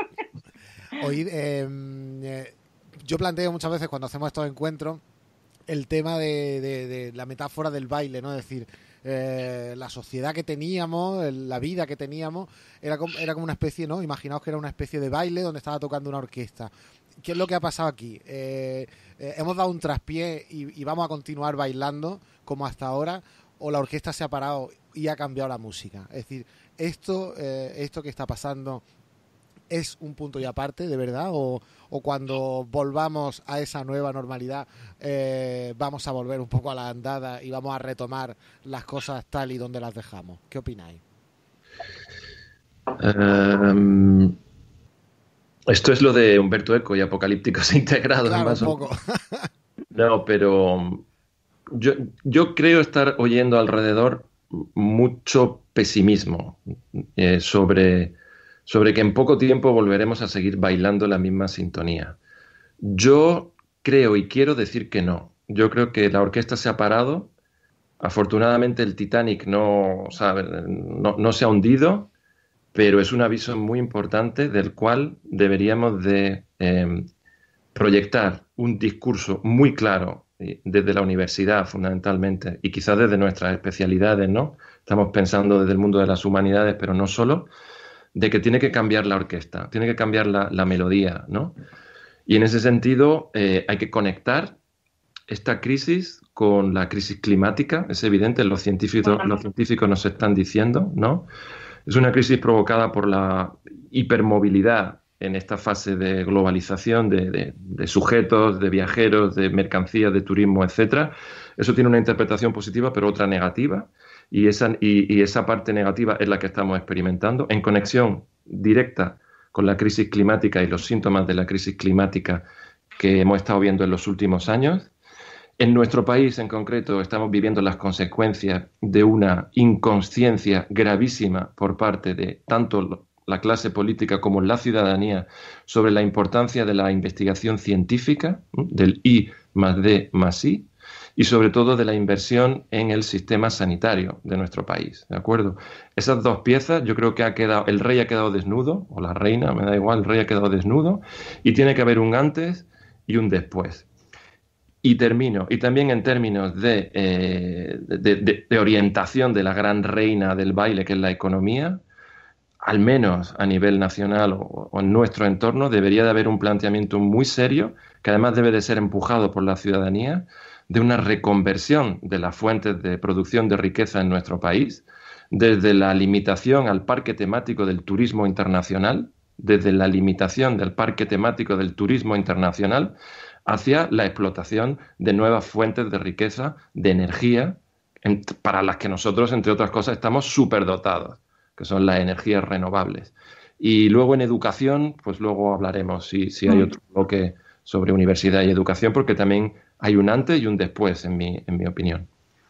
Oíd, eh, eh, yo planteo muchas veces cuando hacemos estos encuentros el tema de, de, de la metáfora del baile, ¿no? Es decir, eh, la sociedad que teníamos, el, la vida que teníamos, era como, era como una especie, ¿no? Imaginaos que era una especie de baile donde estaba tocando una orquesta. ¿Qué es lo que ha pasado aquí? Eh, eh, ¿Hemos dado un traspié y, y vamos a continuar bailando como hasta ahora? ¿O la orquesta se ha parado y ha cambiado la música? Es decir, esto, eh, esto que está pasando ¿es un punto y aparte, de verdad? ¿O, o cuando volvamos a esa nueva normalidad eh, vamos a volver un poco a la andada y vamos a retomar las cosas tal y donde las dejamos? ¿Qué opináis? Um, esto es lo de Humberto Eco y Apocalípticos Integrados. Claro, más un o... poco. No, pero yo, yo creo estar oyendo alrededor mucho pesimismo eh, sobre... sobre que en poco tiempo volveremos a seguir bailando la misma sintonía. Yo creo y quiero decir que no. Yo creo que la orquesta se ha parado. Afortunadamente el Titanic no, ¿sabe? no, no se ha hundido, pero es un aviso muy importante del cual deberíamos de eh, proyectar un discurso muy claro eh, desde la universidad fundamentalmente y quizás desde nuestras especialidades, ¿no? Estamos pensando desde el mundo de las humanidades, pero no solo, de que tiene que cambiar la orquesta, tiene que cambiar la, la melodía, ¿no? Y en ese sentido eh, hay que conectar esta crisis con la crisis climática, es evidente, los científicos, los científicos nos están diciendo, ¿no? Es una crisis provocada por la hipermovilidad en esta fase de globalización de, de, de sujetos, de viajeros, de mercancías, de turismo, etcétera. Eso tiene una interpretación positiva, pero otra negativa. Y esa, y, y esa parte negativa es la que estamos experimentando en conexión directa con la crisis climática y los síntomas de la crisis climática que hemos estado viendo en los últimos años. En nuestro país, en concreto, estamos viviendo las consecuencias de una inconsciencia gravísima por parte de tanto la clase política como la ciudadanía sobre la importancia de la investigación científica, del I más D más I, y sobre todo de la inversión en el sistema sanitario de nuestro país, ¿de acuerdo? Esas dos piezas, yo creo que ha quedado, el rey ha quedado desnudo, o la reina, me da igual, el rey ha quedado desnudo, y tiene que haber un antes y un después. Y termino, y también en términos de, eh, de, de, de orientación de la gran reina del baile, que es la economía, al menos a nivel nacional o, o en nuestro entorno, debería de haber un planteamiento muy serio, que además debe de ser empujado por la ciudadanía, de una reconversión de las fuentes de producción de riqueza en nuestro país, desde la limitación al parque temático del turismo internacional, desde la limitación del parque temático del turismo internacional, hacia la explotación de nuevas fuentes de riqueza, de energía, en, para las que nosotros, entre otras cosas, estamos superdotados, que son las energías renovables. Y luego en educación, pues luego hablaremos si, si hay otro bloque sobre universidad y educación, porque también hay un antes y un después, en mi, en mi opinión.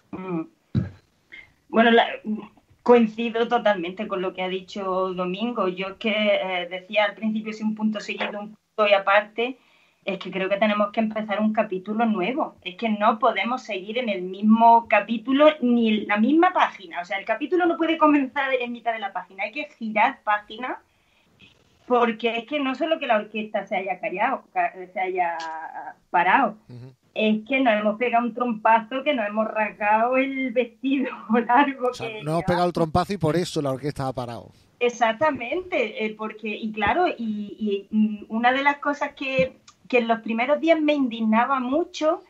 Bueno, la, coincido totalmente con lo que ha dicho Domingo. Yo que eh, decía al principio, si un punto seguido, un punto y aparte, es que creo que tenemos que empezar un capítulo nuevo. Es que no podemos seguir en el mismo capítulo ni en la misma página. O sea, el capítulo no puede comenzar en mitad de la página. Hay que girar páginas, porque es que no solo que la orquesta se haya callado, se haya parado, uh-huh. Es que nos hemos pegado un trompazo, que nos hemos rasgado el vestido largo. O sea, que nos hemos pegado el trompazo y por eso la orquesta ha parado. Exactamente, eh, porque, y claro, y, y una de las cosas que, que en los primeros días me indignaba mucho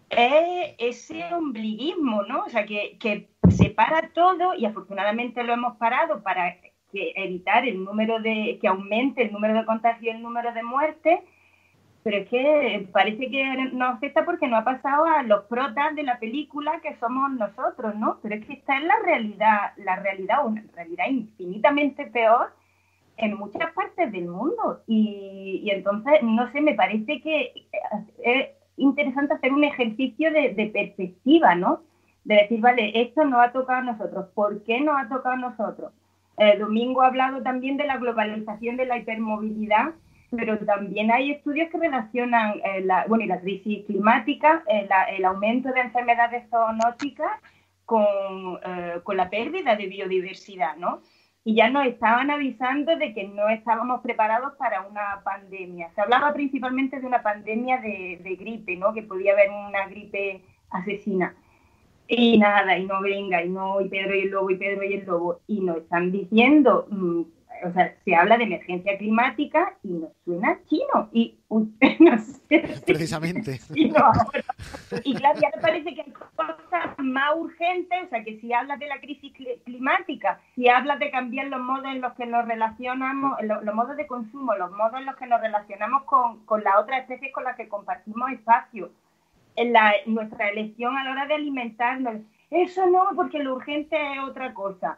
es ese ombliguismo, ¿no? O sea, que, que se para todo, y afortunadamente lo hemos parado para que evitar el número de, que aumente el número de contagios y el número de muertes, pero es que parece que nos afecta porque no ha pasado a los protas de la película, que somos nosotros, ¿no? Pero es que está en la realidad, la realidad, una realidad infinitamente peor en muchas partes del mundo. Y, y entonces, no sé, me parece que es interesante hacer un ejercicio de, de perspectiva, ¿no? De decir, vale, esto nos ha tocado a nosotros. ¿Por qué nos ha tocado a nosotros? Eh, Domingo ha hablado también de la globalización, de la hipermovilidad, pero también hay estudios que relacionan eh, la, bueno, y la crisis climática, eh, la, el aumento de enfermedades zoonóticas con, eh, con la pérdida de biodiversidad, ¿no? Y ya nos estaban avisando de que no estábamos preparados para una pandemia. Se hablaba principalmente de una pandemia de, de gripe, ¿no? Que podía haber una gripe asesina. Y nada, y no venga, y no, y Pedro y el lobo, y Pedro y el lobo. Y nos están diciendo... Mmm, o sea, se habla de emergencia climática y nos suena chino. Y uy, no sé, precisamente. Chino ahora. Y claro, ya me parece que hay cosas más urgentes, o sea, que si hablas de la crisis climática, si hablas de cambiar los modos en los que nos relacionamos, los, los modos de consumo, los modos en los que nos relacionamos con, con las otras especies con las que compartimos espacio, en la, nuestra elección a la hora de alimentarnos, eso no, porque lo urgente es otra cosa.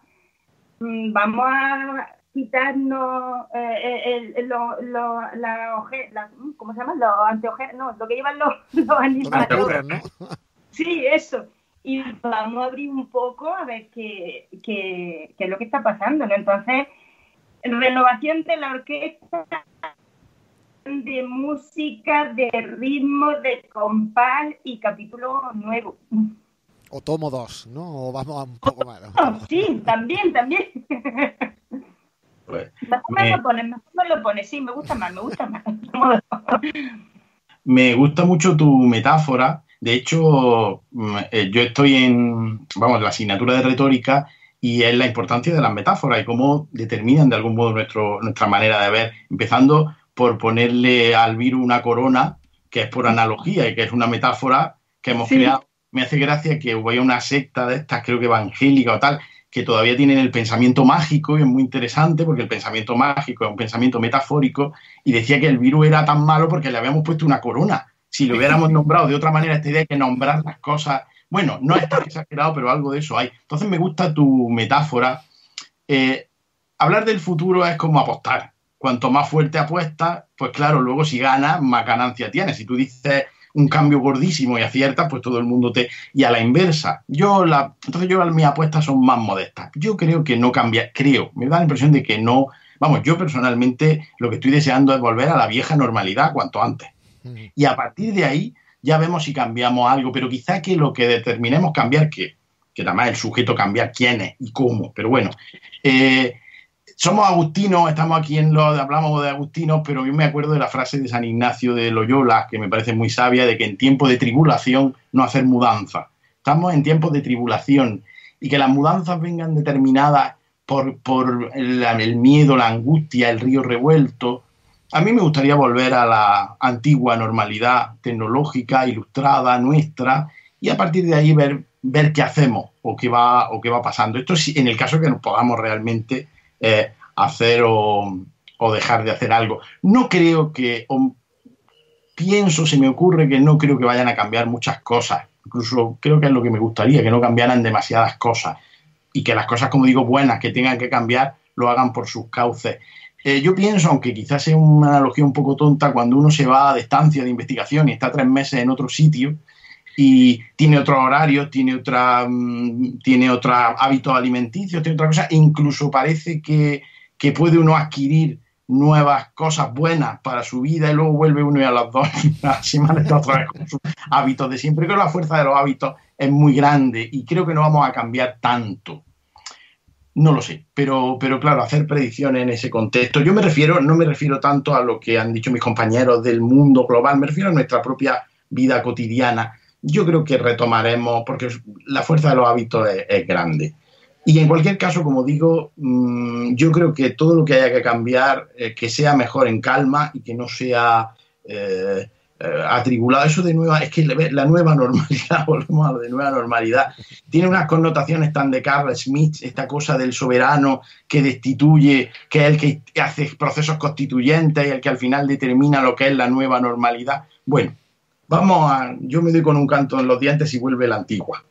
Vamos a quitarnos eh, el, el, lo, lo, la oje, la, ¿cómo se llama? Los anteojeros, no, lo que llevan los, los animales. ¿No? Sí, eso. Y vamos a abrir un poco a ver qué, qué, qué es lo que está pasando, ¿no? Entonces, renovación de la orquesta, de música, de ritmo, de compás y capítulo nuevo. O tomo dos, ¿no? O vamos a un poco más. Oh, sí, también, también. Pues, mejor me, me lo pones, mejor me lo pones, sí, me gusta más, me gusta más. Me gusta mucho tu metáfora. De hecho, yo estoy en, vamos, la asignatura de retórica y es la importancia de las metáforas y cómo determinan de algún modo nuestro, nuestra manera de ver, empezando por ponerle al virus una corona, que es por analogía y que es una metáfora que hemos sí. creado. Me hace gracia que hubo una secta de estas, creo que evangélica o tal, que todavía tienen el pensamiento mágico y es muy interesante porque el pensamiento mágico es un pensamiento metafórico y decía que el virus era tan malo porque le habíamos puesto una corona. Si lo hubiéramos nombrado de otra manera, esta idea de que nombrar las cosas, bueno, no es tan exagerado, pero algo de eso hay. Entonces me gusta tu metáfora. Eh, hablar del futuro es como apostar. Cuanto más fuerte apuestas, pues claro, luego si ganas, más ganancia tienes. Si tú dices un cambio gordísimo y aciertas, pues todo el mundo te... Y a la inversa, yo la... entonces yo mis apuestas son más modestas. Yo creo que no cambia, creo, me da la impresión de que no... Vamos, yo personalmente lo que estoy deseando es volver a la vieja normalidad cuanto antes. Uh-huh. Y a partir de ahí ya vemos si cambiamos algo, pero quizá que lo que determinemos cambiar, que, que además el sujeto cambiar quién es y cómo, pero bueno... Eh, somos agustinos, estamos aquí en lo hablamos de agustinos, pero yo me acuerdo de la frase de San Ignacio de Loyola, que me parece muy sabia, de que en tiempos de tribulación no hacer mudanza. Estamos en tiempos de tribulación y que las mudanzas vengan determinadas por, por el, el miedo, la angustia, el río revuelto. A mí me gustaría volver a la antigua normalidad tecnológica, ilustrada, nuestra, y a partir de ahí ver, ver qué hacemos o qué va, o qué va pasando. Esto es en el caso que nos podamos realmente... Eh, hacer o, o dejar de hacer algo. No creo que, o pienso, se me ocurre que no creo que vayan a cambiar muchas cosas. Incluso creo que es lo que me gustaría, que no cambiaran demasiadas cosas y que las cosas, como digo, buenas que tengan que cambiar, lo hagan por sus cauces. Eh, yo pienso, aunque quizás sea una analogía un poco tonta, cuando uno se va de estancia de investigación y está tres meses en otro sitio y tiene otros horarios, tiene otra, um, tiene otros hábitos alimenticios, tiene otra cosa, incluso parece que, que puede uno adquirir nuevas cosas buenas para su vida y luego vuelve uno y a las dos semanas está otra vez con sus hábitos de siempre. Creo que la fuerza de los hábitos es muy grande y creo que no vamos a cambiar tanto. No lo sé, pero, pero claro, hacer predicciones en ese contexto. Yo me refiero, no me refiero tanto a lo que han dicho mis compañeros del mundo global, me refiero a nuestra propia vida cotidiana. Yo creo que retomaremos, porque la fuerza de los hábitos es, es grande. Y en cualquier caso, como digo, mmm, yo creo que todo lo que haya que cambiar, eh, que sea mejor en calma y que no sea eh, eh, atribulado. Eso de nueva, es que la nueva normalidad, volvemos a lo de nueva normalidad, tiene unas connotaciones tan de Carl Schmitt, esta cosa del soberano que destituye, que es el que hace procesos constituyentes y el que al final determina lo que es la nueva normalidad. Bueno, vamos a, yo me doy con un canto en los dientes y vuelve la antigua.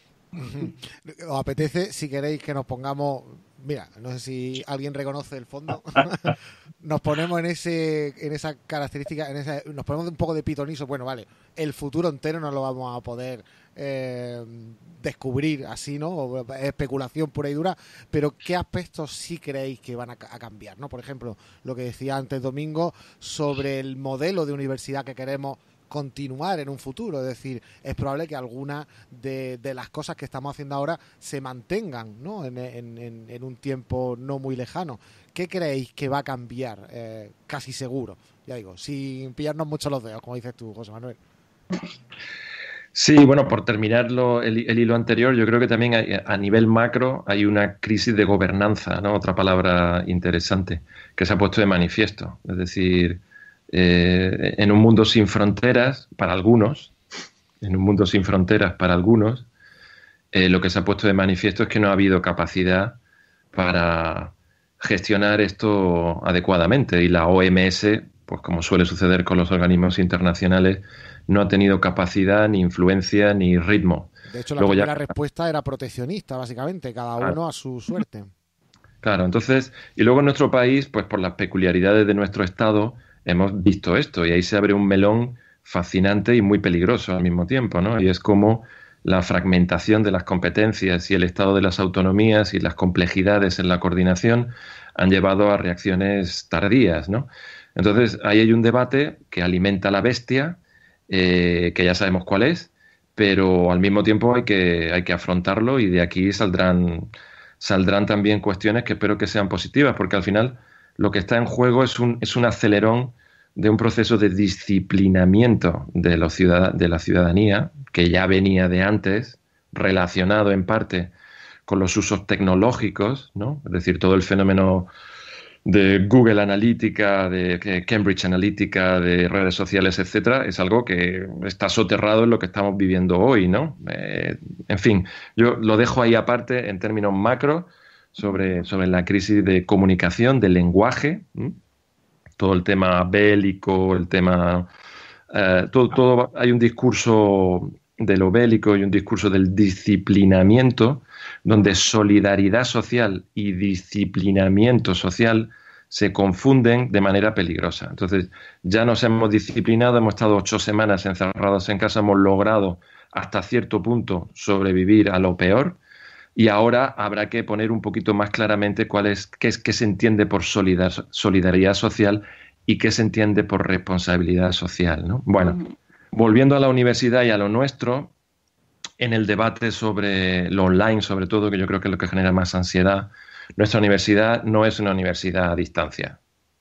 ¿Os apetece, si queréis, que nos pongamos, mira, no sé si alguien reconoce el fondo, nos ponemos en ese, en esa característica, en esa, nos ponemos un poco de pitonizo? Bueno, vale, el futuro entero no lo vamos a poder eh, descubrir así, ¿no? Es especulación pura y dura, pero ¿qué aspectos sí creéis que van a, a cambiar, ¿no? Por ejemplo, lo que decía antes Domingo sobre el modelo de universidad que queremos continuar en un futuro, es decir, es probable que algunas de, de las cosas que estamos haciendo ahora se mantengan, ¿no? en, en, en un tiempo no muy lejano. ¿Qué creéis que va a cambiar? Eh, casi seguro, ya digo, sin pillarnos mucho los dedos, como dices tú, José Manuel. Sí, bueno, por terminarlo el, el hilo anterior, yo creo que también hay, a nivel macro hay una crisis de gobernanza, ¿no? Otra palabra interesante que se ha puesto de manifiesto, es decir, Eh, en un mundo sin fronteras para algunos, en un mundo sin fronteras para algunos, eh, lo que se ha puesto de manifiesto es que no ha habido capacidad para gestionar esto adecuadamente y la O M S, pues como suele suceder con los organismos internacionales, no ha tenido capacidad, ni influencia, ni ritmo. De hecho, la Luego primera ya... respuesta era proteccionista, básicamente, cada uno claro. a su suerte. Claro, entonces, y luego en nuestro país, pues por las peculiaridades de nuestro Estado, hemos visto esto y ahí se abre un melón fascinante y muy peligroso al mismo tiempo, ¿no? Y es como la fragmentación de las competencias y el estado de las autonomías y las complejidades en la coordinación han llevado a reacciones tardías, ¿no? Entonces, ahí hay un debate que alimenta la bestia, eh, que ya sabemos cuál es, pero al mismo tiempo hay que, hay que afrontarlo y de aquí saldrán, saldrán también cuestiones que espero que sean positivas, porque al final lo que está en juego es un, es un acelerón de un proceso de disciplinamiento de, los ciudad- de la ciudadanía, que ya venía de antes, relacionado en parte con los usos tecnológicos, ¿no? Es decir, todo el fenómeno de Google Analytica, de Cambridge Analytica, de redes sociales, etcétera, es algo que está soterrado en lo que estamos viviendo hoy, ¿no? Eh, en fin, yo lo dejo ahí aparte en términos macro, Sobre, sobre la crisis de comunicación, de lenguaje, ¿m? todo el tema bélico, el tema... Eh, todo, todo, hay un discurso de lo bélico y un discurso del disciplinamiento, donde solidaridad social y disciplinamiento social se confunden de manera peligrosa. Entonces, ya nos hemos disciplinado, hemos estado ocho semanas encerrados en casa, hemos logrado hasta cierto punto sobrevivir a lo peor, y ahora habrá que poner un poquito más claramente cuál es, qué es, qué se entiende por solidar, solidaridad social y qué se entiende por responsabilidad social, ¿no? Bueno, volviendo a la universidad y a lo nuestro, en el debate sobre lo online, sobre todo, que yo creo que es lo que genera más ansiedad, nuestra universidad no es una universidad a distancia.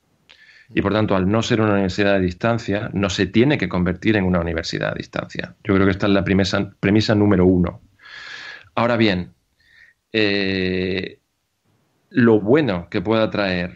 Y por tanto, al no ser una universidad a distancia, no se tiene que convertir en una universidad a distancia. Yo creo que esta es la premisa, premisa número uno. Ahora bien, Eh, lo bueno que pueda traer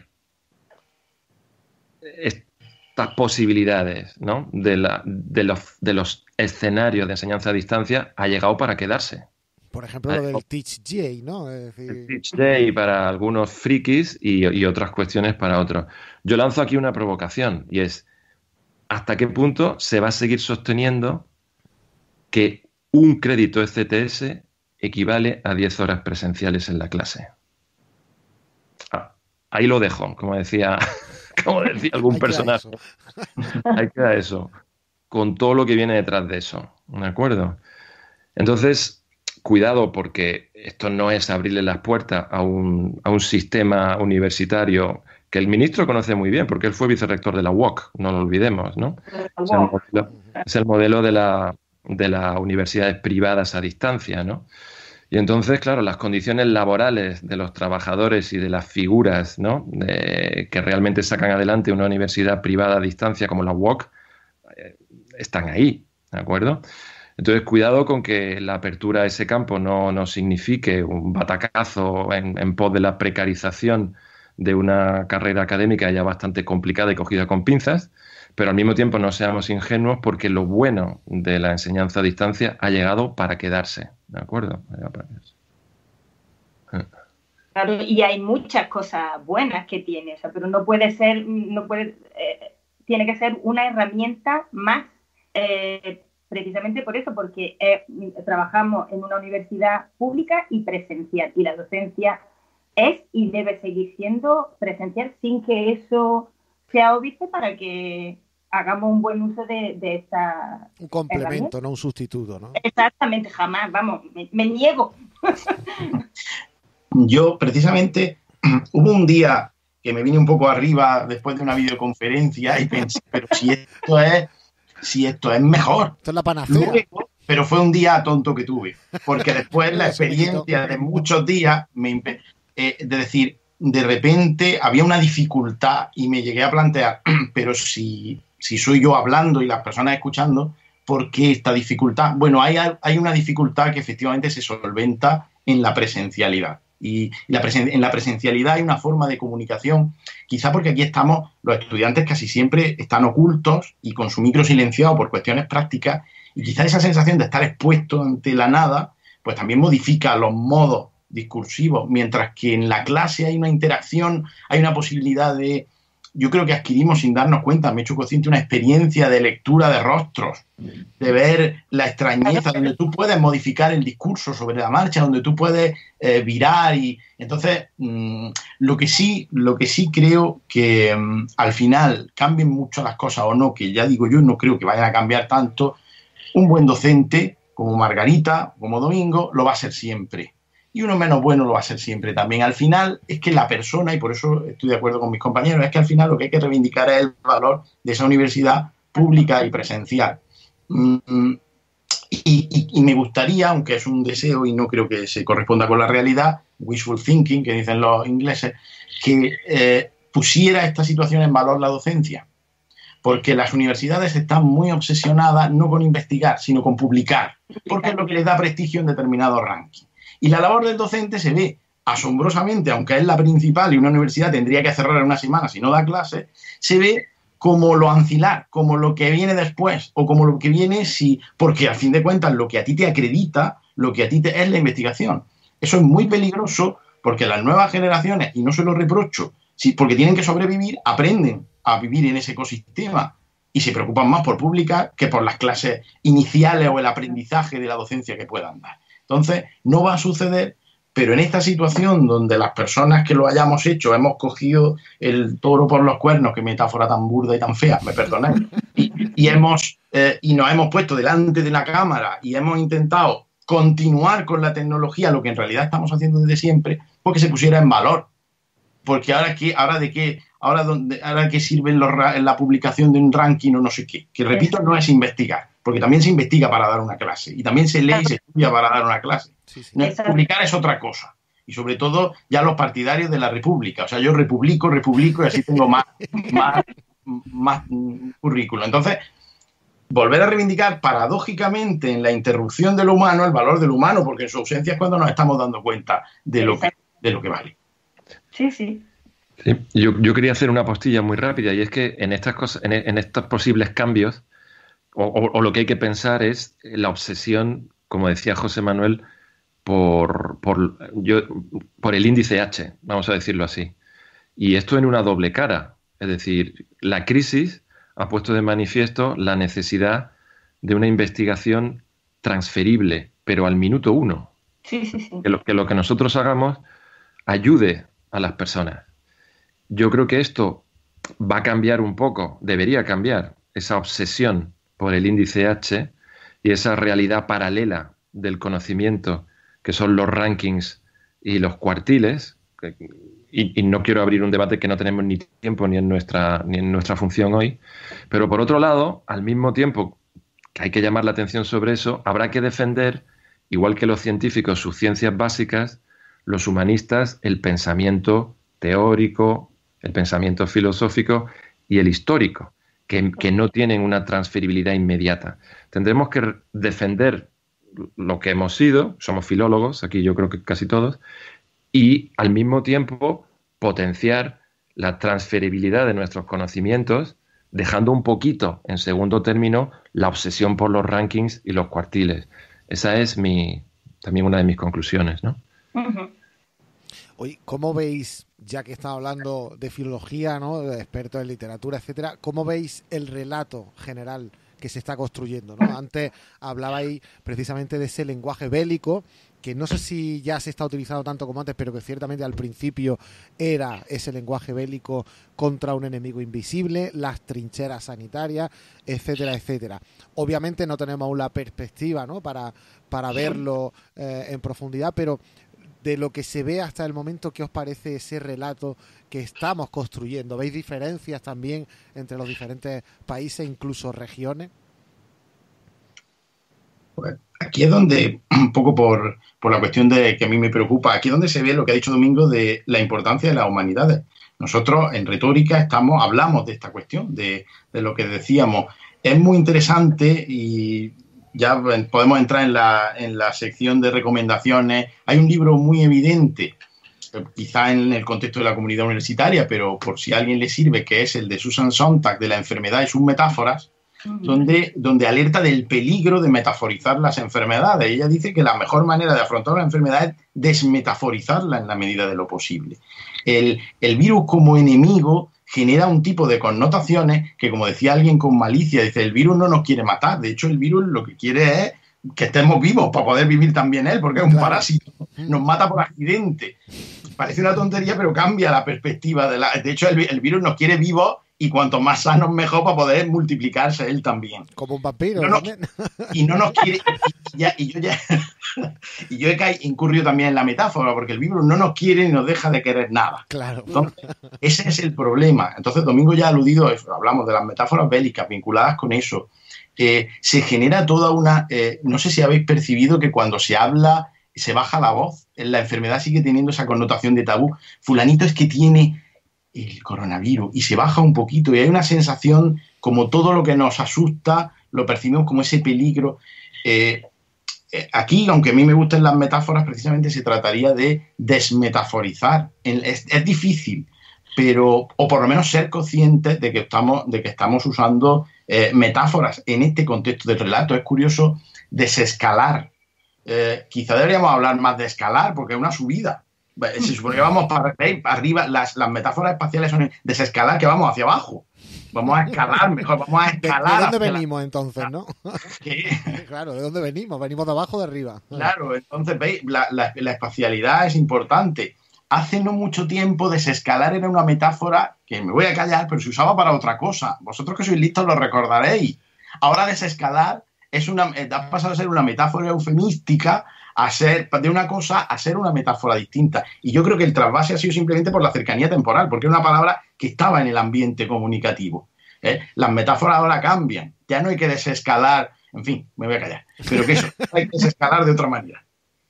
estas posibilidades, ¿no? de, la, de, los, de los escenarios de enseñanza a distancia ha llegado para quedarse. Por ejemplo, lo del Teach Day, ¿no? Es decir... El Teach Day para algunos frikis y, y otras cuestiones para otros. Yo lanzo aquí una provocación y es ¿hasta qué punto se va a seguir sosteniendo que un crédito E C T S equivale a diez horas presenciales en la clase? Ah, ahí lo dejo, como decía, como decía algún Ahí queda personaje. eso. Ahí queda eso, con todo lo que viene detrás de eso, ¿de acuerdo? Entonces, cuidado, porque esto no es abrirle las puertas a un, a un sistema universitario que el ministro conoce muy bien, porque él fue vicerrector de la U O C, no lo olvidemos, ¿no? Es el modelo, es el modelo de, la, de las universidades privadas a distancia, ¿no? Y entonces, claro, las condiciones laborales de los trabajadores y de las figuras, ¿no?, de, que realmente sacan adelante una universidad privada a distancia como la U O C, eh, están ahí, ¿de acuerdo? Entonces, cuidado con que la apertura a ese campo no, no signifique un batacazo en, en pos de la precarización de una carrera académica ya bastante complicada y cogida con pinzas, pero al mismo tiempo no seamos ingenuos, porque lo bueno de la enseñanza a distancia ha llegado para quedarse, ¿de acuerdo? Claro, y hay muchas cosas buenas que tiene, o sea, pero no puede ser, no puede, eh, tiene que ser una herramienta más, eh, precisamente por eso, porque eh, trabajamos en una universidad pública y presencial, y la docencia es y debe seguir siendo presencial, sin que eso sea obvio, para que hagamos un buen uso de, de esta Un complemento, herramienta. no un sustituto, ¿no? Exactamente, jamás, vamos, me, me niego. Yo, precisamente, hubo un día que me vine un poco arriba después de una videoconferencia y pensé, pero si esto es, si esto es mejor. Esto es la panacea. Luego, pero fue un día tonto que tuve, porque después la experiencia de muchos días, me impe- eh, de decir, de repente había una dificultad y me llegué a plantear, pero si, si soy yo hablando y las personas escuchando, ¿por qué esta dificultad? Bueno, hay, hay una dificultad que efectivamente se solventa en la presencialidad. Y la presen- en la presencialidad hay una forma de comunicación, quizá porque aquí estamos, los estudiantes casi siempre están ocultos y con su micro silenciado por cuestiones prácticas, y quizá esa sensación de estar expuesto ante la nada, pues también modifica los modos discursivos, mientras que en la clase hay una interacción, hay una posibilidad de, yo creo que adquirimos sin darnos cuenta, me he hecho consciente, una experiencia de lectura de rostros, de ver la extrañeza, donde tú puedes modificar el discurso sobre la marcha, donde tú puedes eh, virar, y entonces mmm, lo que sí, lo que sí creo que mmm, al final cambien mucho las cosas o no, que ya digo yo, no creo que vayan a cambiar tanto. Un buen docente, como Margarita, como Domingo, lo va a ser siempre. Y uno menos bueno lo va a ser siempre también. Al final es que la persona, y por eso estoy de acuerdo con mis compañeros, es que al final lo que hay que reivindicar es el valor de esa universidad pública y presencial. Mm, y, y, y me gustaría, aunque es un deseo y no creo que se corresponda con la realidad, wishful thinking, que dicen los ingleses, que eh, pusiera esta situación en valor la docencia. Porque las universidades están muy obsesionadas no con investigar, sino con publicar, porque es lo que les da prestigio en determinados rankings. Y la labor del docente se ve asombrosamente, aunque es la principal y una universidad tendría que cerrar en una semana si no da clases, se ve como lo ancilar, como lo que viene después, o como lo que viene si, porque al fin de cuentas lo que a ti te acredita, lo que a ti te es la investigación. Eso es muy peligroso, porque las nuevas generaciones, y no se lo reprocho, si, porque tienen que sobrevivir, aprenden a vivir en ese ecosistema y se preocupan más por publicar que por las clases iniciales o el aprendizaje de la docencia que puedan dar. Entonces, no va a suceder, pero en esta situación donde las personas que lo hayamos hecho hemos cogido el toro por los cuernos, qué metáfora tan burda y tan fea, me perdonáis, y, y, hemos, eh, y nos hemos puesto delante de la cámara y hemos intentado continuar con la tecnología, lo que en realidad estamos haciendo desde siempre, porque se pusiera en valor. Porque ahora, ¿qué, ahora de qué, ahora dónde, ahora qué sirve en, los, en la publicación de un ranking o no sé qué, que repito, no es investigar, porque también se investiga para dar una clase y también se lee y se estudia para dar una clase. Sí, sí. No, publicar es otra cosa, y sobre todo ya los partidarios de la república, o sea, yo republico, republico y así tengo más, más, más currículo. Entonces, volver a reivindicar paradójicamente en la interrupción de lo humano el valor de lo humano, porque en su ausencia es cuando nos estamos dando cuenta de lo que, de lo que vale. Sí, sí. Sí, yo, yo quería hacer una postilla muy rápida, y es que en estas cosas, en, en estos posibles cambios, o, o, o lo que hay que pensar es la obsesión, como decía José Manuel, por, por, yo, por el índice H, vamos a decirlo así. Y esto en una doble cara. Es decir, la crisis ha puesto de manifiesto la necesidad de una investigación transferible, pero al minuto uno. Sí, sí, sí. Que lo que, lo que nosotros hagamos ayude a las personas. yo creo que esto va a cambiar un poco, debería cambiar esa obsesión por el índice H y esa realidad paralela del conocimiento que son los rankings y los cuartiles. Y, y no quiero abrir un debate que no tenemos ni tiempo ni en nuestra ni en nuestra función hoy, pero por otro lado, al mismo tiempo que hay que llamar la atención sobre eso, habrá que defender, igual que los científicos, sus ciencias básicas, los humanistas, el pensamiento teórico, el pensamiento filosófico y el histórico, que, que no tienen una transferibilidad inmediata. Tendremos que defender lo que hemos sido, somos filólogos, aquí yo creo que casi todos, y al mismo tiempo potenciar la transferibilidad de nuestros conocimientos, dejando un poquito en segundo término la obsesión por los rankings y los cuartiles. Esa es mi también una de mis conclusiones, ¿no? Uh-huh. Oye, ¿cómo veis, ya que estamos hablando de filología, ¿no?, de expertos en literatura, etcétera, cómo veis el relato general que se está construyendo, ¿no? Antes hablabais precisamente de ese lenguaje bélico, que no sé si ya se está utilizando tanto como antes, pero que ciertamente al principio era ese lenguaje bélico contra un enemigo invisible, las trincheras sanitarias, etcétera, etcétera. Obviamente no tenemos aún la perspectiva, ¿no?, para, para verlo eh, en profundidad, pero de lo que se ve hasta el momento, ¿qué os parece ese relato que estamos construyendo? ¿Veis diferencias también entre los diferentes países, incluso regiones? Pues aquí es donde, un poco por, por la cuestión de que a mí me preocupa, aquí es donde se ve lo que ha dicho Domingo de la importancia de las humanidades. Nosotros en retórica estamos, hablamos de esta cuestión, de, de lo que decíamos. Es muy interesante y ya podemos entrar en la, en la sección de recomendaciones. Hay un libro muy evidente, quizá en el contexto de la comunidad universitaria, pero por si a alguien le sirve, que es el de Susan Sontag, de la enfermedad y sus metáforas, uh-huh. donde, donde alerta del peligro de metaforizar las enfermedades. Ella dice que la mejor manera de afrontar una enfermedad es desmetaforizarla en la medida de lo posible. El, el virus como enemigo genera un tipo de connotaciones que, como decía alguien con malicia, dice, el virus no nos quiere matar. De hecho, el virus lo que quiere es que estemos vivos para poder vivir también él, porque es un claro. parásito. Nos mata por accidente. Parece una tontería, pero cambia la perspectiva. De la... De hecho, el, el virus nos quiere vivos y cuanto más sanos mejor para poder multiplicarse él también. Como un vampiro. No nos, y no nos quiere... Y, ya, y yo ya... y yo he caído, incurrido también en la metáfora, porque el virus no nos quiere ni nos deja de querer nada. Claro. Entonces, ese es el problema. Entonces, Domingo ya ha aludido a eso. Hablamos de las metáforas bélicas vinculadas con eso. Eh, se genera toda una... Eh, no sé si habéis percibido que cuando se habla, se baja la voz. La enfermedad sigue teniendo esa connotación de tabú. Fulanito es que tiene el coronavirus y se baja un poquito y hay una sensación como todo lo que nos asusta lo percibimos como ese peligro. Eh, eh, aquí, aunque a mí me gusten las metáforas, precisamente se trataría de desmetaforizar. Es, es difícil, pero o por lo menos ser conscientes de que estamos, de que estamos usando eh, metáforas en este contexto de relato. Es curioso desescalar. Eh, quizá deberíamos hablar más de escalar porque es una subida. Se supone que vamos para, para arriba, las, las metáforas espaciales son desescalar, que vamos hacia abajo. Vamos a escalar mejor, vamos a escalar. ¿De dónde venimos la... entonces, no? ¿Qué? Claro, ¿de dónde venimos? Venimos de abajo o de arriba. Claro, entonces veis, la, la, la espacialidad es importante. Hace no mucho tiempo desescalar era una metáfora que me voy a callar, pero se usaba para otra cosa. Vosotros que sois listos lo recordaréis. Ahora desescalar es una, ha pasado a ser una metáfora eufemística a ser de una cosa a ser una metáfora distinta. Y yo creo que el trasvase ha sido simplemente por la cercanía temporal, porque es una palabra que estaba en el ambiente comunicativo. ¿eh? Las metáforas ahora cambian. Ya no hay que desescalar. En fin, me voy a callar. Pero que eso, hay que desescalar de otra manera.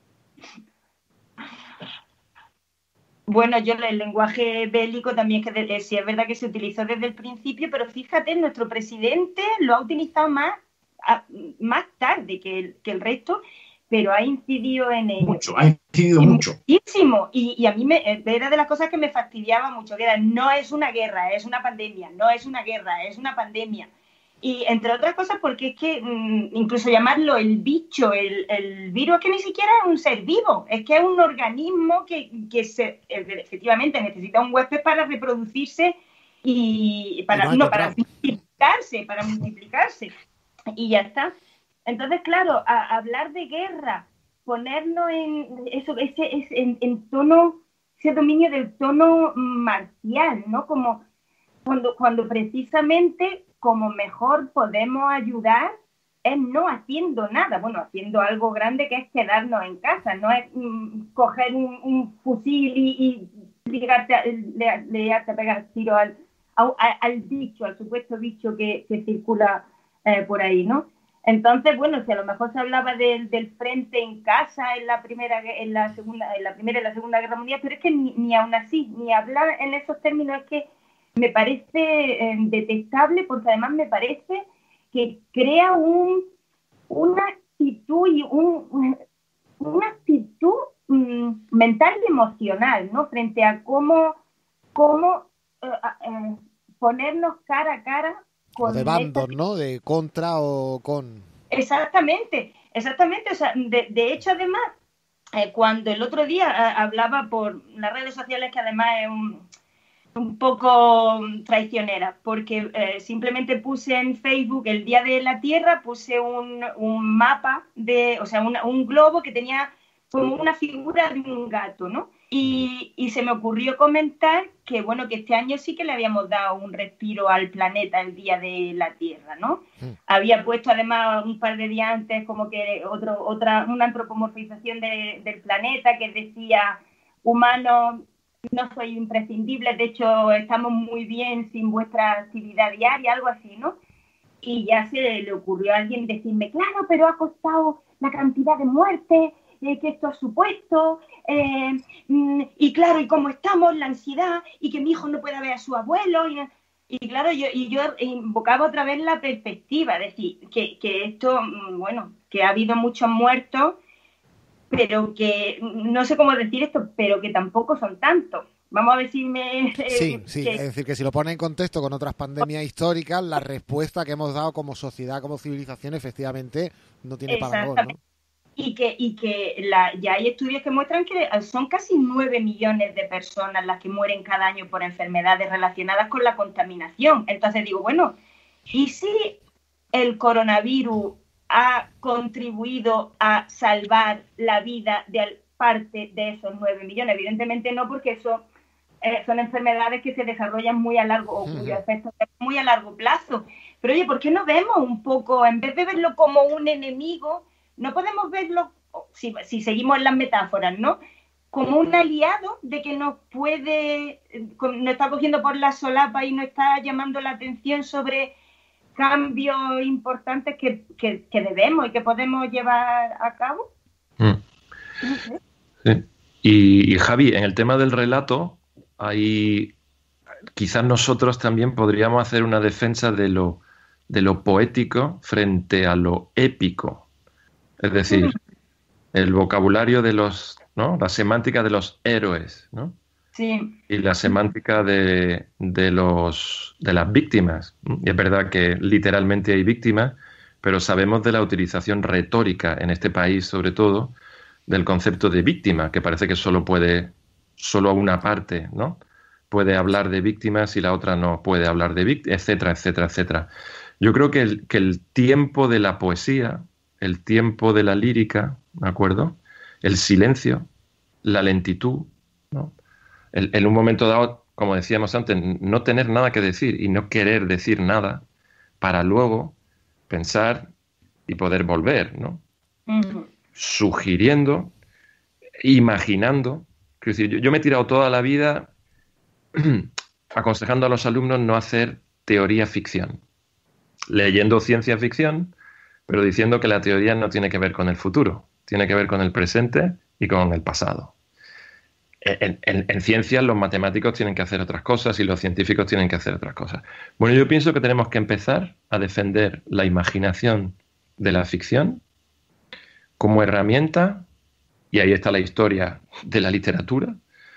Bueno, yo el lenguaje bélico también es que de, sí es verdad que se utilizó desde el principio, pero fíjate, nuestro presidente lo ha utilizado más, a, más tarde que el, que el resto, pero ha incidido en ello. Mucho, ha incidido y mucho. Muchísimo. Y, y a mí me, era de las cosas que me fastidiaba mucho, que era, no es una guerra, es una pandemia, no es una guerra, es una pandemia. Y entre otras cosas porque es que mmm, incluso llamarlo el bicho, el, el virus, es que ni siquiera es un ser vivo, es que es un organismo que, que se, efectivamente necesita un huésped para reproducirse y para, y no, no para multiplicarse, para multiplicarse. Y ya está. Entonces, claro, a, a hablar de guerra, ponernos en eso, ese, ese, en, en tono ese dominio del tono marcial, ¿no? Como cuando, cuando precisamente como mejor podemos ayudar es no haciendo nada, bueno, haciendo algo grande que es quedarnos en casa, no es mm, coger un, un fusil y, y ligarte a, le, le a pegar tiro al, a, al bicho, al supuesto bicho que, que circula eh, por ahí, ¿no? Entonces, bueno, si a lo mejor se hablaba del, del frente en casa en la primera, en la segunda, en la primera y la segunda guerra mundial, pero es que ni, ni aún así, ni hablar en esos términos es que me parece eh, detestable, porque además me parece que crea un, una actitud y un, una actitud mm, mental y emocional, ¿no? Frente a cómo, cómo eh, eh, ponernos cara a cara con o de bandos, ¿no? De contra o con. Exactamente, exactamente. O sea, de, de hecho, además, eh, cuando el otro día eh, hablaba por las redes sociales, que además es un un poco traicionera, porque eh, simplemente puse en Facebook el Día de la Tierra, puse un, un mapa, de, o sea, una, un globo que tenía como una figura de un gato, ¿no? Y, y se me ocurrió comentar que, bueno, que este año sí que le habíamos dado un respiro al planeta el Día de la Tierra, ¿no? Mm. Había puesto además un par de días antes como que otro, otra, una antropomorfización de, del planeta que decía humanos no soy imprescindible, de hecho estamos muy bien sin vuestra actividad diaria, algo así, ¿no? Y ya se le ocurrió a alguien decirme, claro, pero ha costado la cantidad de muertes eh, que esto ha supuesto, eh, mm, y claro, y cómo estamos, la ansiedad, y que mi hijo no pueda ver a su abuelo, y, y claro, yo, y yo invocaba otra vez la perspectiva, es decir, que, que esto, bueno, que ha habido muchos muertos, pero que, no sé cómo decir esto, pero que tampoco son tantos. Vamos a ver si me... Eh, sí, sí, que... es decir, que si lo pone en contexto con otras pandemias históricas, la respuesta que hemos dado como sociedad, como civilización, efectivamente no tiene parangón, ¿no? Y que, y que la, ya hay estudios que muestran que son casi nueve millones de personas las que mueren cada año por enfermedades relacionadas con la contaminación. Entonces digo, bueno, ¿y si el coronavirus ha contribuido a salvar la vida de parte de esos nueve millones? Evidentemente no, porque eso eh, son enfermedades que se desarrollan muy a largo, o cuyos efectos son muy a largo plazo. Pero oye, ¿por qué no vemos un poco, en vez de verlo como un enemigo, no podemos verlo, si, si seguimos en las metáforas, ¿no?, como un aliado de que nos puede, nos está cogiendo por la solapa y nos está llamando la atención sobre cambios importantes que, que, que debemos y que podemos llevar a cabo? Mm. No sé. Sí. Y, y Javi, en el tema del relato, ahí quizás nosotros también podríamos hacer una defensa de lo, de lo poético frente a lo épico. Es decir, el vocabulario de los, ¿no?, la semántica de los héroes, ¿no? Sí. Y la semántica de, de, los, de las víctimas. Y es verdad que literalmente hay víctimas, pero sabemos de la utilización retórica en este país, sobre todo, del concepto de víctima, que parece que solo puede, solo una parte, ¿no?, puede hablar de víctimas y la otra no puede hablar de víctimas, etcétera, etcétera, etcétera. Yo creo que el, que el tiempo de la poesía, el tiempo de la lírica, ¿de acuerdo?, el silencio, la lentitud, ¿no?, el, en un momento dado, como decíamos antes, no tener nada que decir y no querer decir nada para luego pensar y poder volver, ¿no? Uh-huh. Sugiriendo, imaginando. Es decir, yo, yo me he tirado toda la vida aconsejando a los alumnos no hacer teoría ficción, leyendo ciencia ficción, pero diciendo que la teoría no tiene que ver con el futuro, tiene que ver con el presente y con el pasado. En, en, en ciencias los matemáticos tienen que hacer otras cosas y los científicos tienen que hacer otras cosas. Bueno, yo pienso que tenemos que empezar a defender la imaginación de la ficción como herramienta, y ahí está la historia de la literatura,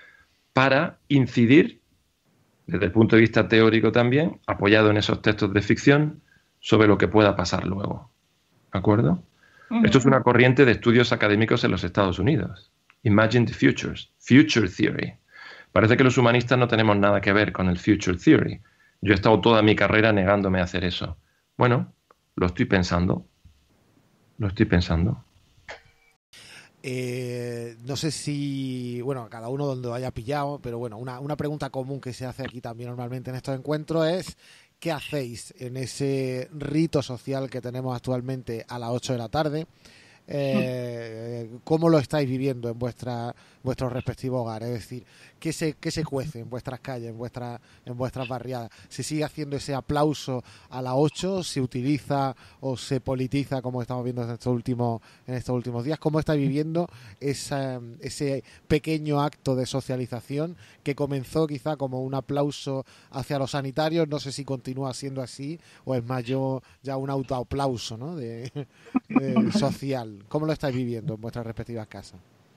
para incidir, desde el punto de vista teórico también, apoyado en esos textos de ficción, sobre lo que pueda pasar luego. ¿De acuerdo? Uh-huh. Esto es una corriente de estudios académicos en los Estados Unidos. Imagine the futures, future theory. Parece que los humanistas no tenemos nada que ver con el future theory. Yo he estado toda mi carrera negándome a hacer eso. Bueno, lo estoy pensando. Lo estoy pensando. Eh, no sé si, bueno, cada uno donde lo haya pillado, pero bueno, una, una pregunta común que se hace aquí también normalmente en estos encuentros es: ¿qué hacéis en ese rito social que tenemos actualmente a las ocho de la tarde? Eh, ¿Cómo lo estáis viviendo en vuestra, vuestros respectivos hogares? Es decir, ¿qué se, qué se cuece en vuestras calles, en, vuestra, en vuestras barriadas? ¿Se sigue haciendo ese aplauso a las ocho? ¿Se utiliza o se politiza, como estamos viendo en estos últimos, en estos últimos días? ¿Cómo estáis viviendo esa, ese pequeño acto de socialización que comenzó quizá como un aplauso hacia los sanitarios? No sé si continúa siendo así o es más yo ya un autoaplauso, ¿no? de, de social. ¿Cómo lo estáis viviendo en vuestras respectivas casas?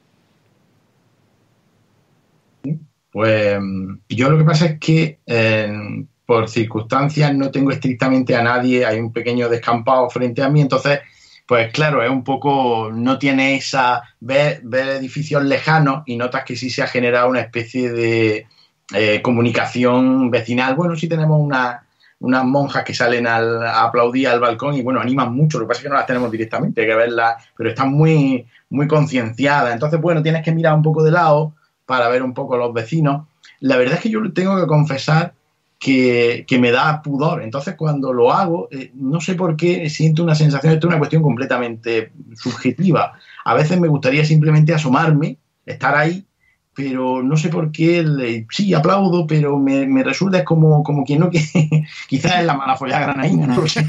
Pues yo lo que pasa es que eh, por circunstancias no tengo estrictamente a nadie, hay un pequeño descampado frente a mí, entonces, pues claro, es un poco, no tiene esa, ver, ver edificios lejanos y notas que sí se ha generado una especie de eh, comunicación vecinal. Bueno, sí tenemos una unas monjas que salen al, a aplaudir al balcón y, bueno, animan mucho. Lo que pasa es que no las tenemos directamente, hay que verlas, pero están muy, muy concienciadas. Entonces, bueno, tienes que mirar un poco de lado para ver un poco los vecinos. La verdad es que yo tengo que confesar que, que me da pudor. Entonces, cuando lo hago, eh, no sé por qué siento una sensación, esto es una cuestión completamente subjetiva. A veces me gustaría simplemente asomarme, estar ahí, pero no sé por qué, le, sí, aplaudo, pero me, me resulta es como, como quien no que quizás es la mala follada granaína, no lo sé.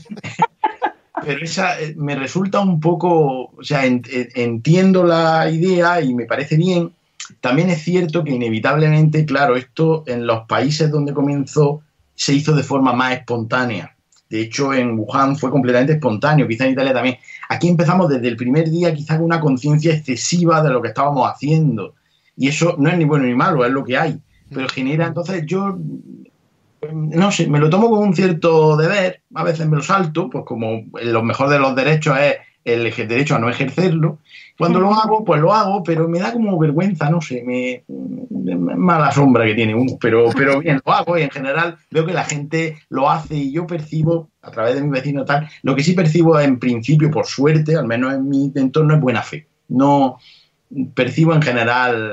Pero esa eh, me resulta un poco, o sea, ent, entiendo la idea y me parece bien. También es cierto que inevitablemente, claro, esto en los países donde comenzó se hizo de forma más espontánea. De hecho, en Wuhan fue completamente espontáneo, quizá en Italia también. Aquí empezamos desde el primer día quizá con una conciencia excesiva de lo que estábamos haciendo. Y eso no es ni bueno ni malo, es lo que hay. Pero genera, entonces yo, no sé, me lo tomo como un cierto deber, a veces me lo salto, pues como lo mejor de los derechos es el derecho a no ejercerlo. Cuando lo hago, pues lo hago, pero me da como vergüenza, no sé, me, me mala sombra que tiene uno, pero, pero bien, lo hago y en general veo que la gente lo hace y yo percibo, a través de mi vecino tal, lo que sí percibo en principio, por suerte, al menos en mi entorno, es buena fe. No... Percibo en general,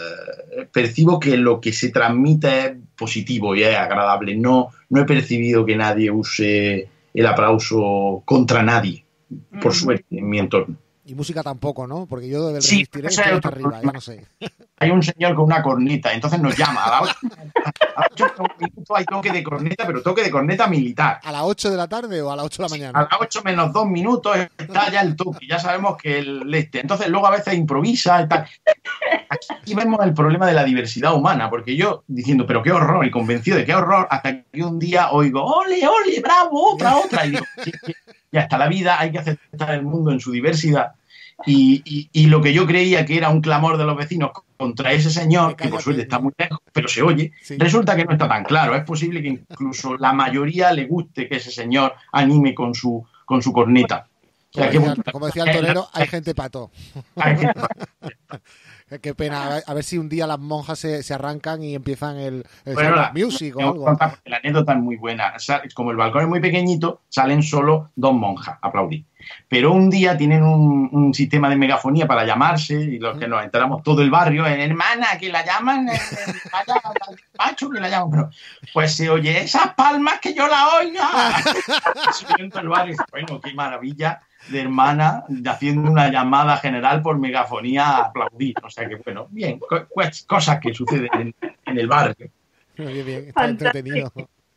eh, percibo que lo que se transmite es positivo y es agradable. No, no he percibido que nadie use el aplauso contra nadie, por suerte, en mi entorno. Y música tampoco, ¿no? Porque yo del sí, resistiré estoy hasta arriba, yo no sé. Hay un señor con una corneta, entonces nos llama. A las ocho minutos hay toque de corneta, pero toque de corneta militar. ¿A las ocho de la tarde o a las ocho de la mañana? A las ocho menos dos minutos está ya el toque, ya sabemos que el este. Entonces luego a veces improvisa y tal. Aquí vemos el problema de la diversidad humana, porque yo diciendo, pero qué horror, y convencido de qué horror, hasta que un día oigo, ole, ole, bravo, otra, otra. Y digo, sí, sí, ya está la vida, hay que aceptar el mundo en su diversidad. Y, y, y lo que yo creía que era un clamor de los vecinos contra ese señor, que por suerte está muy lejos, pero se oye, sí. Resulta que no está tan claro. Es posible que incluso la mayoría le guste que ese señor anime con su, con su corneta. O sea, como, decía, como decía el torero, hay gente pato. Hay gente pato. Qué pena, a ver si un día las monjas se, se arrancan y empiezan el, el bueno, la, music o algo. Contar, la anécdota es muy buena. Como el balcón es muy pequeñito, salen solo dos monjas a aplaudir. Pero un día tienen un, un sistema de megafonía para llamarse y los que nos enteramos todo el barrio, hermana, que la llaman, vaya al despacho que la llaman. Pero, pues se oye, esas palmas que yo la oiga. Subiendo el barrio, bueno, qué maravilla de hermana haciendo una llamada general por megafonía a aplaudir. O sea que, bueno, bien, co cosas que suceden en, en el barrio. Bien, bien, está entretenido.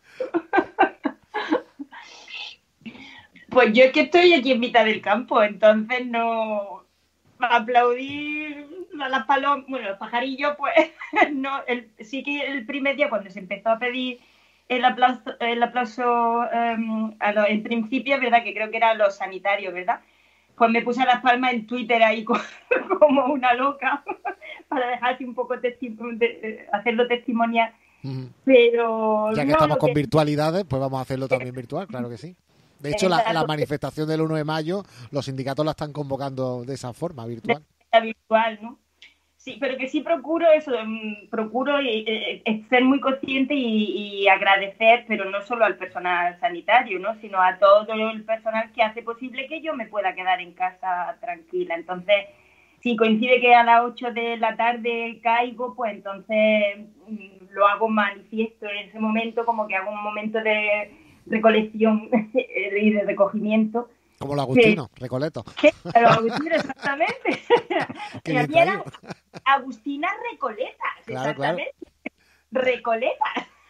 Pues yo es que estoy aquí en mitad del campo, entonces no aplaudir a las palomas, bueno, los pajarillos, pues no, el, sí que el primer día cuando se empezó a pedir el aplauso, el aplauso um, a lo, en principio, es verdad que creo que eran los sanitarios, ¿verdad? Pues me puse a las palmas en Twitter ahí como, como una loca para dejarse un poco testi de, hacerlo testimonial. Uh-huh. Pero ya que no, estamos con que... virtualidades, pues vamos a hacerlo también virtual, claro que sí. De hecho, la, la manifestación del uno de mayo, los sindicatos la están convocando de esa forma, virtual. La virtual, ¿no? Sí, pero que sí procuro eso, procuro eh, eh, ser muy consciente y, y agradecer, pero no solo al personal sanitario, ¿no? Sino a todo el personal que hace posible que yo me pueda quedar en casa tranquila. Entonces, si coincide que a las ocho de la tarde caigo, pues entonces lo hago manifiesto en ese momento, como que hago un momento de recolección y de recogimiento. Como los agustinos, sí. Recoleto. ¿Qué? Los agustinos, exactamente. Y a mí era Agustina Recoleta, claro, exactamente. Claro. Recoleta.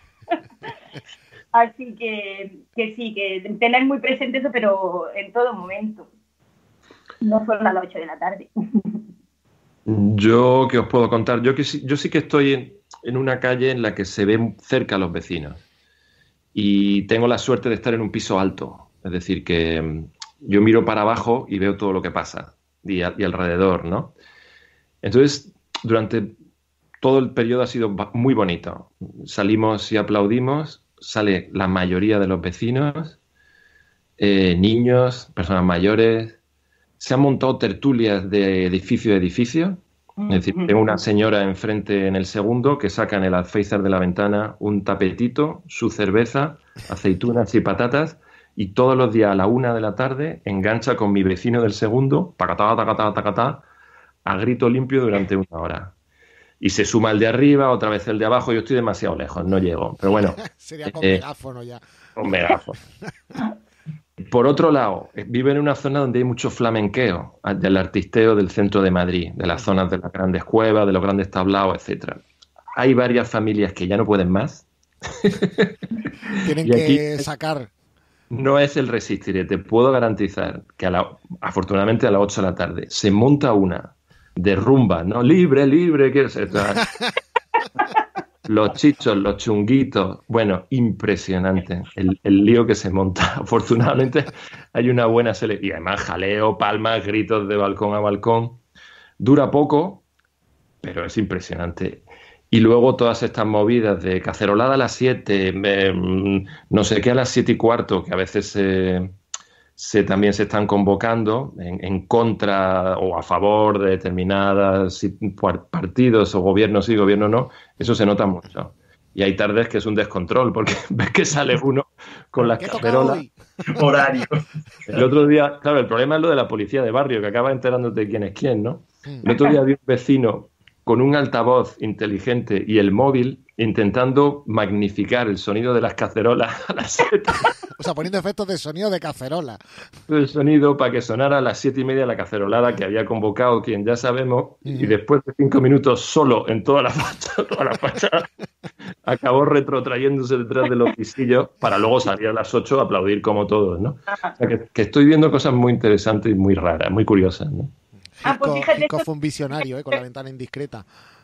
Así que, que sí, que tener muy presente eso, pero en todo momento. No solo a las ocho de la tarde. Yo, ¿qué os puedo contar? Yo, que sí, yo sí que estoy en, en una calle en la que se ven cerca los vecinos. Y tengo la suerte de estar en un piso alto. Es decir, que yo miro para abajo y veo todo lo que pasa y, a, y alrededor, ¿no? Entonces, durante todo el periodo ha sido muy bonito. Salimos y aplaudimos, sale la mayoría de los vecinos, eh, niños, personas mayores. Se han montado tertulias de edificio a edificio. Es decir, tengo una señora enfrente en el segundo que saca en el alféizar de la ventana un tapetito, su cerveza, aceitunas y patatas, y todos los días a la una de la tarde engancha con mi vecino del segundo, tacatá, tacatá, tacatá, a grito limpio durante una hora. Y se suma el de arriba, otra vez el de abajo. Yo estoy demasiado lejos, no llego. Pero bueno. Sería con eh, megáfono ya. Con megáfono. Por otro lado, vive en una zona donde hay mucho flamenqueo, del artisteo del centro de Madrid, de las zonas de las grandes cuevas, de los grandes tablaos, etcétera. Hay varias familias que ya no pueden más. Tienen y que sacar. No es el resistir. Te puedo garantizar que, a la, afortunadamente, a las ocho de la tarde se monta una de rumba, ¿no? Libre, libre, ¿qué es esto? Los chichos, los chunguitos, bueno, impresionante el, el lío que se monta. Afortunadamente hay una buena selección. Y además jaleo, palmas, gritos de balcón a balcón. Dura poco, pero es impresionante. Y luego todas estas movidas de cacerolada a las siete, eh, no sé qué a las siete y cuarto, que a veces eh, se, también se están convocando en, en contra o a favor de determinados partidos o gobiernos sí, gobierno no, eso se nota mucho. Y hay tardes que es un descontrol, porque ves que sale uno con las cacerolas. Horario. El otro día, claro, el problema es lo de la policía de barrio, que acaba enterándote de quién es quién, ¿no? El otro día vi un vecino con un altavoz inteligente y el móvil intentando magnificar el sonido de las cacerolas a las siete. O sea, poniendo efectos de sonido de cacerola. El sonido para que sonara a las siete y media la cacerolada que había convocado quien ya sabemos, uh-huh. Y después de cinco minutos solo en toda la fachada, toda la fachada acabó retrotrayéndose detrás de los pisillos para luego salir a las ocho a aplaudir como todos, ¿no? O sea, que, que estoy viendo cosas muy interesantes y muy raras, muy curiosas, ¿no? Ah, pues fíjate, Hico fue un visionario, ¿eh? Con la ventana indiscreta.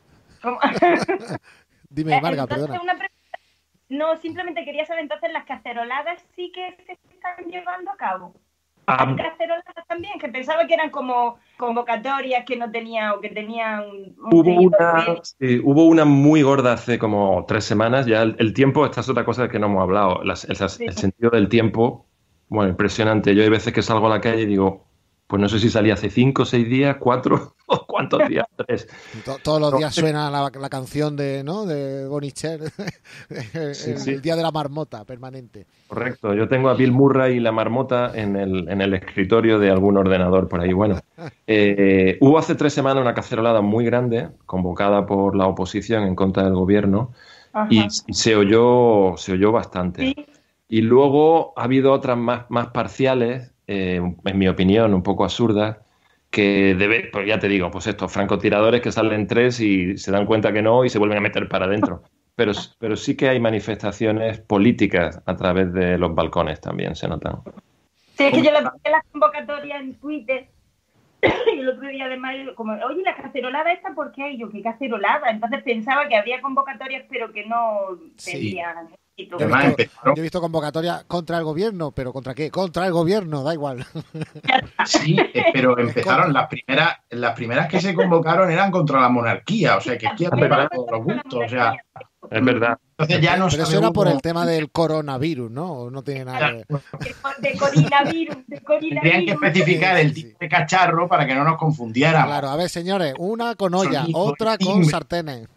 Dime, Marga, perdona. Una pre... No, simplemente quería saber, entonces, las caceroladas sí que se están llevando a cabo. ¿Hay um, caceroladas también? Que pensaba que eran como convocatorias que no tenían o que tenían... Un hubo, una, sí, hubo una muy gorda hace como tres semanas. Ya el, el tiempo, esta es otra cosa que no hemos hablado. Las, el, sí. el sentido del tiempo, bueno, impresionante. Yo hay veces que salgo a la calle y digo... Pues no sé si salía hace cinco, seis días, cuatro, o cuántos días, tres. Todos los días suena la, la canción de, ¿no? De Bonnie Cher, el, sí, sí. el día de la marmota permanente. Correcto, yo tengo a Bill Murray y la marmota en el, en el escritorio de algún ordenador por ahí. Bueno, eh, hubo hace tres semanas una cacerolada muy grande, convocada por la oposición en contra del gobierno, y, y se oyó, se oyó bastante. ¿Sí? Y luego ha habido otras más, más parciales, Eh, en mi opinión, un poco absurda, que debe, pues ya te digo, pues estos francotiradores que salen tres y se dan cuenta que no y se vuelven a meter para adentro. Pero, pero sí que hay manifestaciones políticas a través de los balcones también, se notan. Sí, es que yo la vi la convocatoria en Twitter y el otro día además, como, oye, la cacerolada esta, ¿por qué? Y yo, ¿qué cacerolada? Entonces pensaba que había convocatorias, pero que no tenían... Sí. Yo he, visto, yo he visto convocatorias contra el gobierno, pero ¿contra qué? Contra el gobierno, da igual. Sí, pero empezaron las primeras, las primeras que se convocaron eran contra la monarquía, o sea, que aquí para todos los gustos, o sea, es verdad. Entonces ya no pero eso era por el tema del coronavirus, ¿no? No tiene nada que ver. De coronavirus, de coronavirus. Tendrían que especificar el tipo de cacharro para que no nos confundiéramos. Claro, a ver, señores, una con olla, otra con sartenes.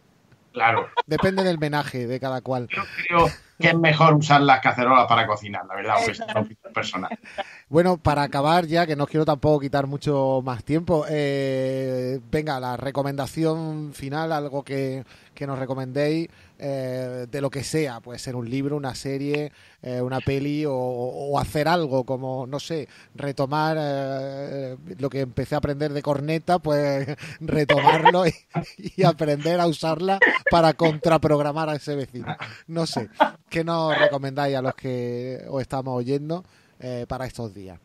Claro. Depende del menaje de cada cual. Yo creo que es mejor usar las cacerolas para cocinar, la verdad, aunque sea una opinión personal. Bueno, para acabar ya, que no quiero tampoco quitar mucho más tiempo, eh, venga, la recomendación final, algo que, que nos recomendéis, eh, de lo que sea, puede ser un libro, una serie, eh, una peli o, o hacer algo como, no sé, retomar eh, lo que empecé a aprender de corneta, pues retomarlo y, y aprender a usarla para contraprogramar a ese vecino. No sé, ¿qué nos recomendáis a los que os estamos oyendo eh, para estos días?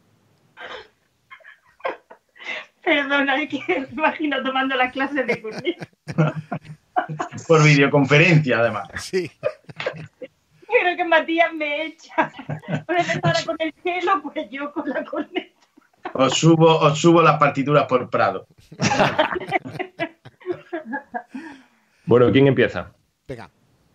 Perdona, es que me imagino tomando las clases de corneta. Por videoconferencia, además. Sí. Creo que Matías me echa. Por empezar con el cielo, pues yo con la corneta. Os subo, os subo las partituras por Prado. Bueno, ¿quién empieza? Venga.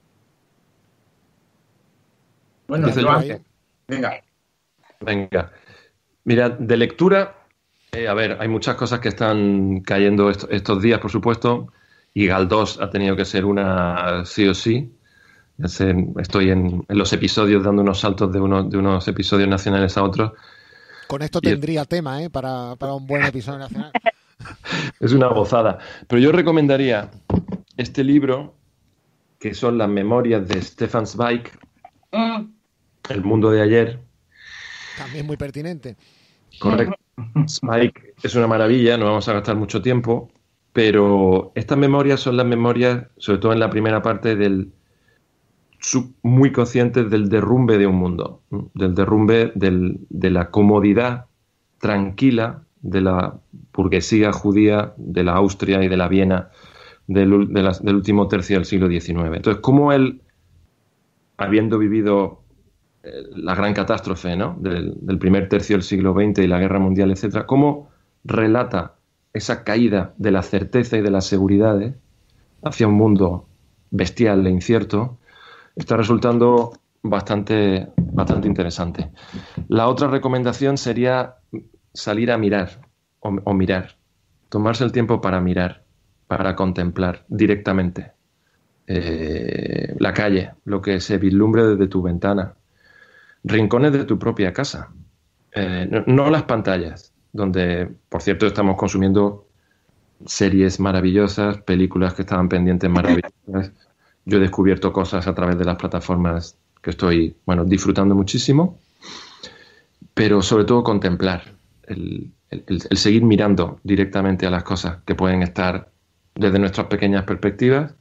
Bueno, Empiezo yo yo. antes. Venga. Venga. Mira, de lectura, eh, a ver, hay muchas cosas que están cayendo est- estos días, por supuesto, y Galdós ha tenido que ser una sí o sí. Ya sé, estoy en, en los episodios dando unos saltos de, uno, de unos episodios nacionales a otros. Con esto Y es- tendría tema, ¿eh? Para, para un buen episodio nacional. Es una gozada. Pero yo recomendaría este libro, que son las memorias de Stefan Zweig, Mm. El mundo de ayer. También muy pertinente. Correcto. Zweig es una maravilla, no vamos a gastar mucho tiempo, pero estas memorias son las memorias, sobre todo en la primera parte, del sub- muy conscientes del derrumbe de un mundo, ¿no? Del derrumbe del- de la comodidad tranquila de la burguesía judía, de la Austria y de la Viena del, ul- de las- del último tercio del siglo diecinueve. Entonces, cómo él, habiendo vivido eh, la gran catástrofe, ¿no? del, del primer tercio del siglo veinte y la guerra mundial, etcétera, cómo relata esa caída de la certeza y de las seguridades hacia un mundo bestial e incierto, está resultando bastante, bastante interesante. La otra recomendación sería salir a mirar o, o mirar, tomarse el tiempo para mirar, para contemplar directamente eh, la calle, lo que se vislumbre desde tu ventana, rincones de tu propia casa, eh, no, no las pantallas, donde, por cierto, estamos consumiendo series maravillosas, películas que estaban pendientes maravillosas. Yo he descubierto cosas a través de las plataformas que estoy, bueno, disfrutando muchísimo, pero sobre todo contemplar, el, el, el seguir mirando directamente a las cosas que pueden estar desde nuestras pequeñas perspectivas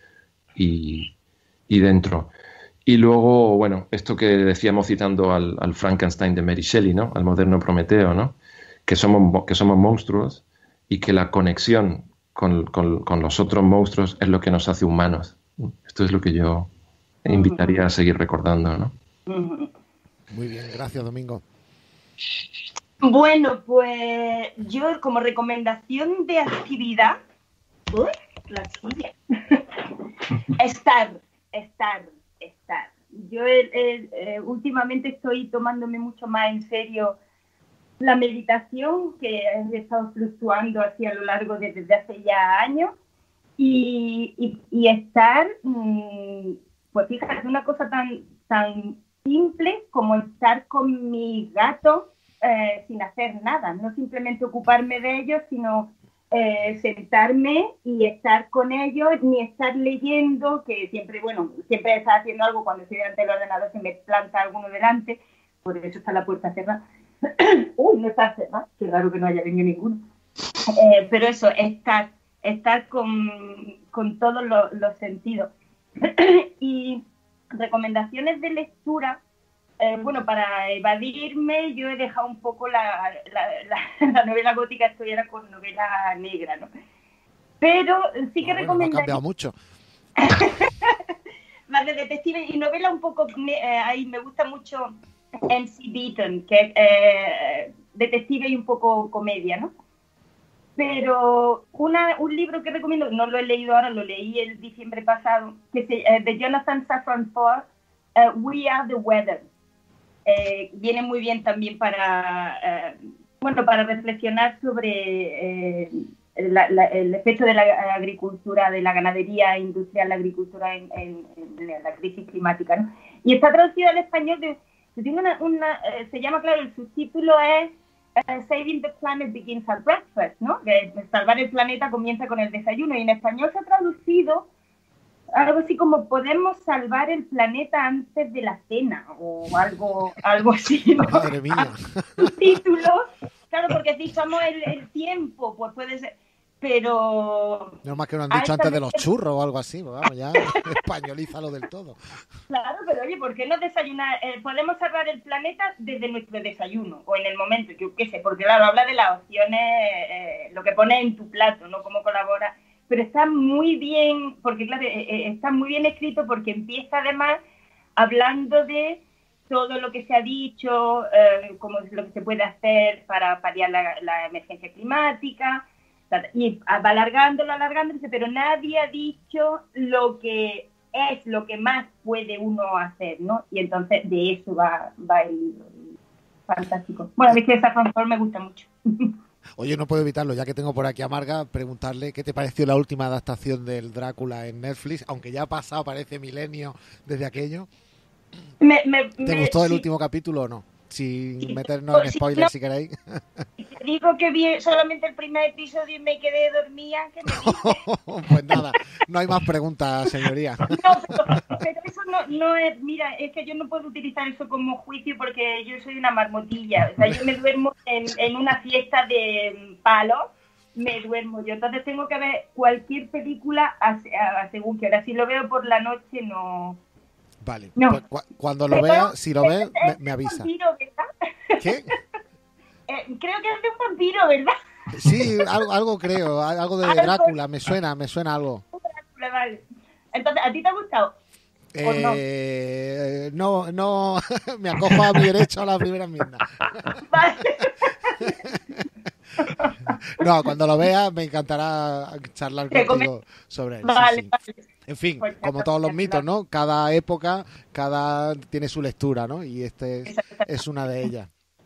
y, y dentro. Y luego, bueno, esto que decíamos citando al, al Frankenstein de Mary Shelley, ¿no? Al moderno Prometeo, ¿no? Que somos, que somos monstruos y que la conexión con, con, con los otros monstruos es lo que nos hace humanos. Esto es lo que yo invitaría a seguir recordando, ¿no? Muy bien, gracias, Domingo. Bueno, pues yo como recomendación de actividad, ¡uy! La silla. estar, estar, estar. Yo eh, eh, últimamente estoy tomándome mucho más en serio la meditación, que he estado fluctuando así a lo largo de, desde hace ya años, y, y, y estar, mmm, pues fíjate, una cosa tan, tan simple como estar con mis gatos eh, sin hacer nada, no simplemente ocuparme de ellos, sino eh, sentarme y estar con ellos, ni estar leyendo, que siempre, bueno, siempre estás haciendo algo cuando estoy delante del ordenador, se me planta alguno delante, por eso está la puerta cerrada. Uy, no está cerrada, qué raro que no haya venido ninguno. Eh, pero eso, estar, estar con, con todos los, los sentidos. Y recomendaciones de lectura, eh, bueno, para evadirme, yo he dejado un poco la, la, la, la novela gótica, estoy ahora con novela negra, ¿no? Pero sí que Ah, bueno, recomendaría... no ha cambiado mucho. Más de detective y novela un poco, eh, ahí me gusta mucho M C Beaton, que es eh, detective y un poco comedia, ¿no? Pero una, un libro que recomiendo, no lo he leído ahora, lo leí el diciembre pasado, que se, eh, de Jonathan Safran Foer, uh, We Are the Weather. Eh, viene muy bien también para, eh, bueno, para reflexionar sobre eh, la, la, el efecto de la agricultura, de la ganadería industrial, la agricultura en, en, en la crisis climática, ¿no? Y está traducido al español, de, de tiene una, una, eh, se llama, claro, el subtítulo es uh, Saving the Planet Begins at Breakfast, ¿no? Que salvar el planeta comienza con el desayuno, y en español se ha traducido algo así como podemos salvar el planeta antes de la cena, o algo, algo así, ¿no? Madre mía. Subtítulo. Claro, porque si usamos el, el tiempo, pues puede ser, pero... No más que nos han dicho antes de los churros o algo así, pues vamos, ya españolízalo del todo. Claro, pero oye, ¿por qué no desayunar? Eh, podemos salvar el planeta desde nuestro desayuno, o en el momento, yo qué sé, porque claro, habla de las opciones, eh, lo que pones en tu plato, ¿no? Cómo colabora, pero está muy bien, porque claro, eh, eh, está muy bien escrito, porque empieza además hablando de todo lo que se ha dicho, eh, cómo es lo que se puede hacer para paliar la, la emergencia climática, y va alargándolo, alargándolo, pero nadie ha dicho lo que es lo que más puede uno hacer, ¿no? Y entonces de eso va, va el libro. Fantástico. Bueno, a mí que esa fantasía me gusta mucho. Oye, no puedo evitarlo, ya que tengo por aquí a Marga, preguntarle qué te pareció la última adaptación del Drácula en Netflix, aunque ya ha pasado, parece milenio desde aquello. Me, me, ¿Te me, gustó el sí. último capítulo o no? Sin Sí, meternos en sí, spoilers, no. si queréis. Te digo que vi solamente el primer episodio y me quedé dormida. Que me dice. Pues nada, no hay más preguntas, señoría. No, pero, pero eso no, no es, mira, es que yo no puedo utilizar eso como juicio porque yo soy una marmotilla. O sea, yo me duermo en, en una fiesta de palos, me duermo yo. Entonces tengo que ver cualquier película a, a, a según que ahora si lo veo por la noche no... Vale, No. pues cu- cuando lo vea, si lo ve, me, me avisa. Es un vampiro, ¿verdad? ¿Qué? Eh, creo que es de un vampiro, ¿verdad? Sí, algo, algo creo, algo de Drácula, me suena, me suena algo. Vale. Entonces, ¿a ti te ha gustado? ¿O no? Eh, no, no, me acojo a mi derecho a la primera enmienda. Vale. No, cuando lo vea me encantará charlar Te contigo sobre él. sí, Vale, sí. vale. En fin, Pues ya como está, todos los ya mitos, está. ¿no? Cada época, cada tiene su lectura, ¿no? Y este es, Exacto. es una de ellas.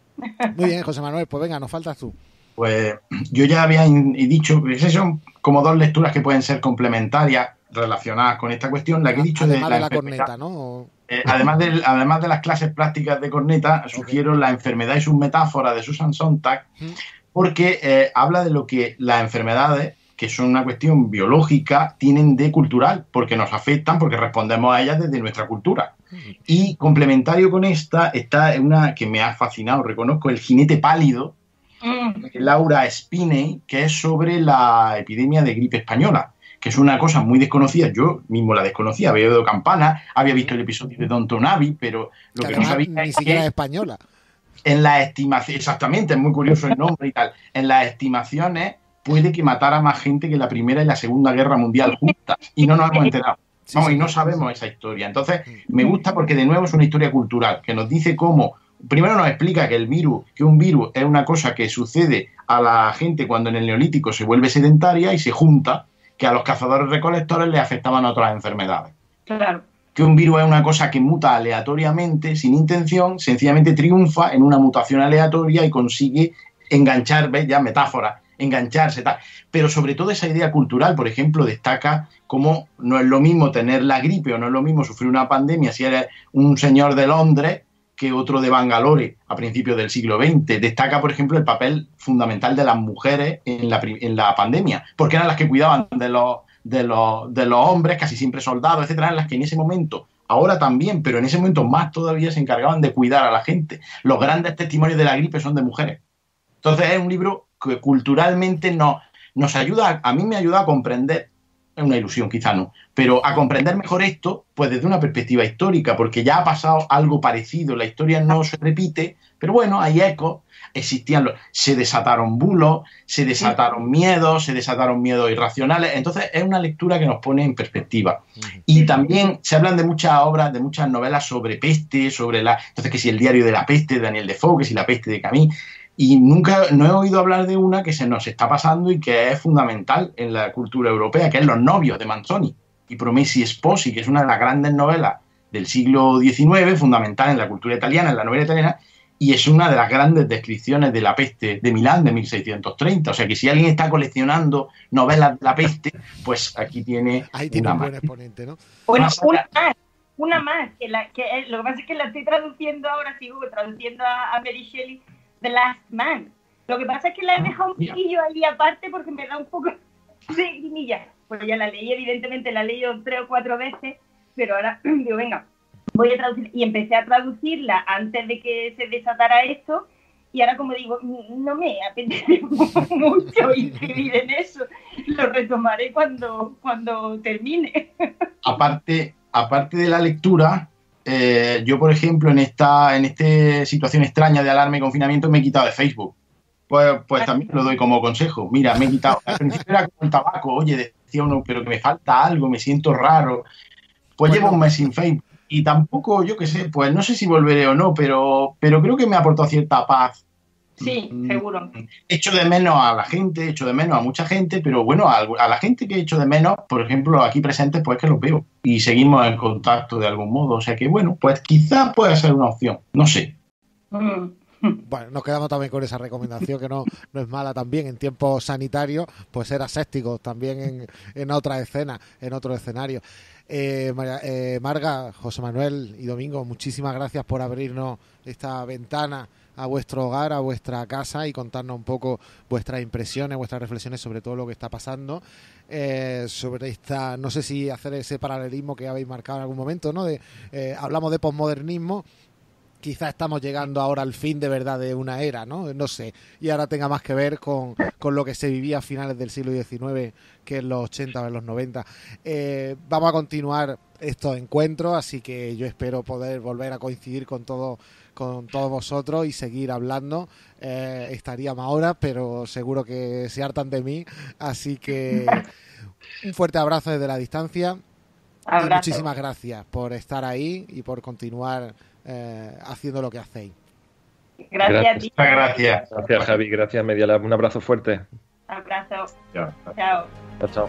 Muy bien, José Manuel, pues venga, nos faltas tú. Pues yo ya había in- dicho que esas son como dos lecturas que pueden ser complementarias relacionadas con esta cuestión. La que he dicho Además de de la, la enfermedad. corneta, ¿no? O- Eh, además, de, además de las clases prácticas de corneta, sugiero La enfermedad y sus metáforas de Susan Sontag, porque eh, habla de lo que las enfermedades, que son una cuestión biológica, tienen de cultural, porque nos afectan, porque respondemos a ellas desde nuestra cultura. Y complementario con esta está una que me ha fascinado, reconozco, El jinete pálido, Mm. de Laura Spiney, que es sobre la epidemia de gripe española, que es una cosa muy desconocida. Yo mismo la desconocía, había oído campana, había visto el episodio de Don Tonavi, pero lo que que no además sabía ni es siquiera es que española. en las estimaciones, exactamente, es muy curioso el nombre y tal, en las estimaciones puede que matara más gente que la Primera y la Segunda Guerra Mundial juntas, y no nos hemos enterado. Sí, Vamos, sí. y no sabemos esa historia. Entonces, me gusta porque de nuevo es una historia cultural que nos dice cómo, primero nos explica que el virus, que un virus es una cosa que sucede a la gente cuando en el Neolítico se vuelve sedentaria y se junta, que a los cazadores recolectores les afectaban otras enfermedades. Claro. Que un virus es una cosa que muta aleatoriamente, sin intención, sencillamente triunfa en una mutación aleatoria y consigue enganchar, ¿ves? Ya metáfora, engancharse, tal. Pero sobre todo esa idea cultural, por ejemplo, destaca cómo no es lo mismo tener la gripe o no es lo mismo sufrir una pandemia si eres un señor de Londres que otro de Bangalore a principios del siglo veinte. Destaca, por ejemplo, el papel fundamental de las mujeres en la, en la pandemia, porque eran las que cuidaban de los, de, los, de los hombres, casi siempre soldados, etcétera, eran las que en ese momento, ahora también, pero en ese momento más todavía se encargaban de cuidar a la gente. Los grandes testimonios de la gripe son de mujeres. Entonces es un libro que culturalmente nos, nos ayuda, a mí me ayuda a comprender, es una ilusión quizá no, pero a comprender mejor esto pues desde una perspectiva histórica, porque ya ha pasado algo parecido, la historia no se repite, pero bueno, hay ecos, existían los, se desataron bulos, se desataron miedos, se desataron miedos irracionales, entonces es una lectura que nos pone en perspectiva. Y también se hablan de muchas obras, de muchas novelas sobre peste, sobre la, entonces que si el diario de la peste de Daniel Defoe, que si la peste de Camus, y nunca, no he oído hablar de una que se nos está pasando y que es fundamental en la cultura europea, que es Los novios de Manzoni y Promessi Sposi, que es una de las grandes novelas del siglo diecinueve, fundamental en la cultura italiana, en la novela italiana, y es una de las grandes descripciones de la peste de Milán de mil seiscientos treinta. O sea que si alguien está coleccionando novelas de la peste, pues aquí tiene Ahí tiene una un buen más. exponente, ¿no? Bueno, Más una allá- más, una más, que, la, que eh, lo que pasa es que la estoy traduciendo ahora, sigo traduciendo a, a Mary Shelley, The Last Man. Lo que pasa es que la he dejado un mira. poquillo ahí aparte porque me da un poco de grimilla. Pues ya la leí, evidentemente la he leído tres o cuatro veces, pero ahora digo, venga, voy a traducir. Y empecé a traducirla antes de que se desatara esto, y ahora como digo, no me apetece mucho inscribir en eso. Lo retomaré cuando, cuando termine. Aparte, aparte de la lectura, eh, yo, por ejemplo, en esta, en esta situación extraña de alarma y confinamiento me he quitado de Facebook. Pues, pues también lo doy como consejo. Mira, me he quitado. Al principio era como el tabaco. Oye, decía uno, pero que me falta algo, me siento raro. Pues Bueno. llevo un mes sin Facebook. Y tampoco, yo qué sé, pues no sé si volveré o no, pero, pero creo que me ha aportado cierta paz. Sí, Mm, seguro. Echo de menos a la gente, echo de menos a mucha gente, pero bueno, a, a la gente que echo de menos, por ejemplo, aquí presentes, pues que los veo. Y seguimos en contacto de algún modo. O sea que, bueno, pues quizás pueda ser una opción. No sé. Mm. Bueno, nos quedamos también con esa recomendación que no, no es mala también. En tiempos sanitarios, pues ser asépticos también en, en otra escena, en otro escenario. Eh, María- eh, Marga, José Manuel y Domingo, muchísimas gracias por abrirnos esta ventana a vuestro hogar, a vuestra casa y contarnos un poco vuestras impresiones, vuestras reflexiones sobre todo lo que está pasando. Eh, sobre esta, no sé si hacer ese paralelismo que habéis marcado en algún momento, ¿no? De, eh, hablamos de posmodernismo. Quizá estamos llegando ahora al fin de verdad de una era, ¿no? No sé. Y ahora tenga más que ver con, con lo que se vivía a finales del siglo diecinueve que en los ochenta o en los noventa. Eh, vamos a continuar estos encuentros, así que yo espero poder volver a coincidir con todo, con todos vosotros y seguir hablando. Eh, estaría más horas, pero seguro que se hartan de mí. Así que un fuerte abrazo desde la distancia. Abrazo. Y muchísimas gracias por estar ahí y por continuar eh, haciendo lo que hacéis. Gracias, Gracias. a ti. Muchas gracias. Gracias, Javi. Gracias, Media Lab. Un abrazo fuerte. Abrazo. Ya. Chao. Chao, chao.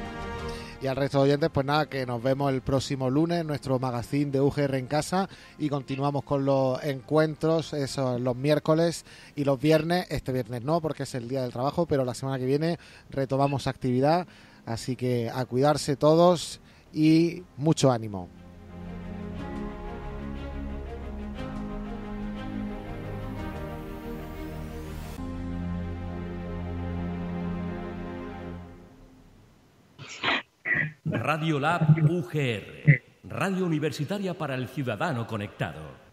Y al resto de oyentes, pues nada, que nos vemos el próximo lunes en nuestro magazine de U G R en casa y continuamos con los encuentros, eso, los miércoles y los viernes. Este viernes no, porque es el día del trabajo, pero la semana que viene retomamos actividad, así que a cuidarse todos y mucho ánimo. Radio Lab U G R, Radio Universitaria para el Ciudadano Conectado.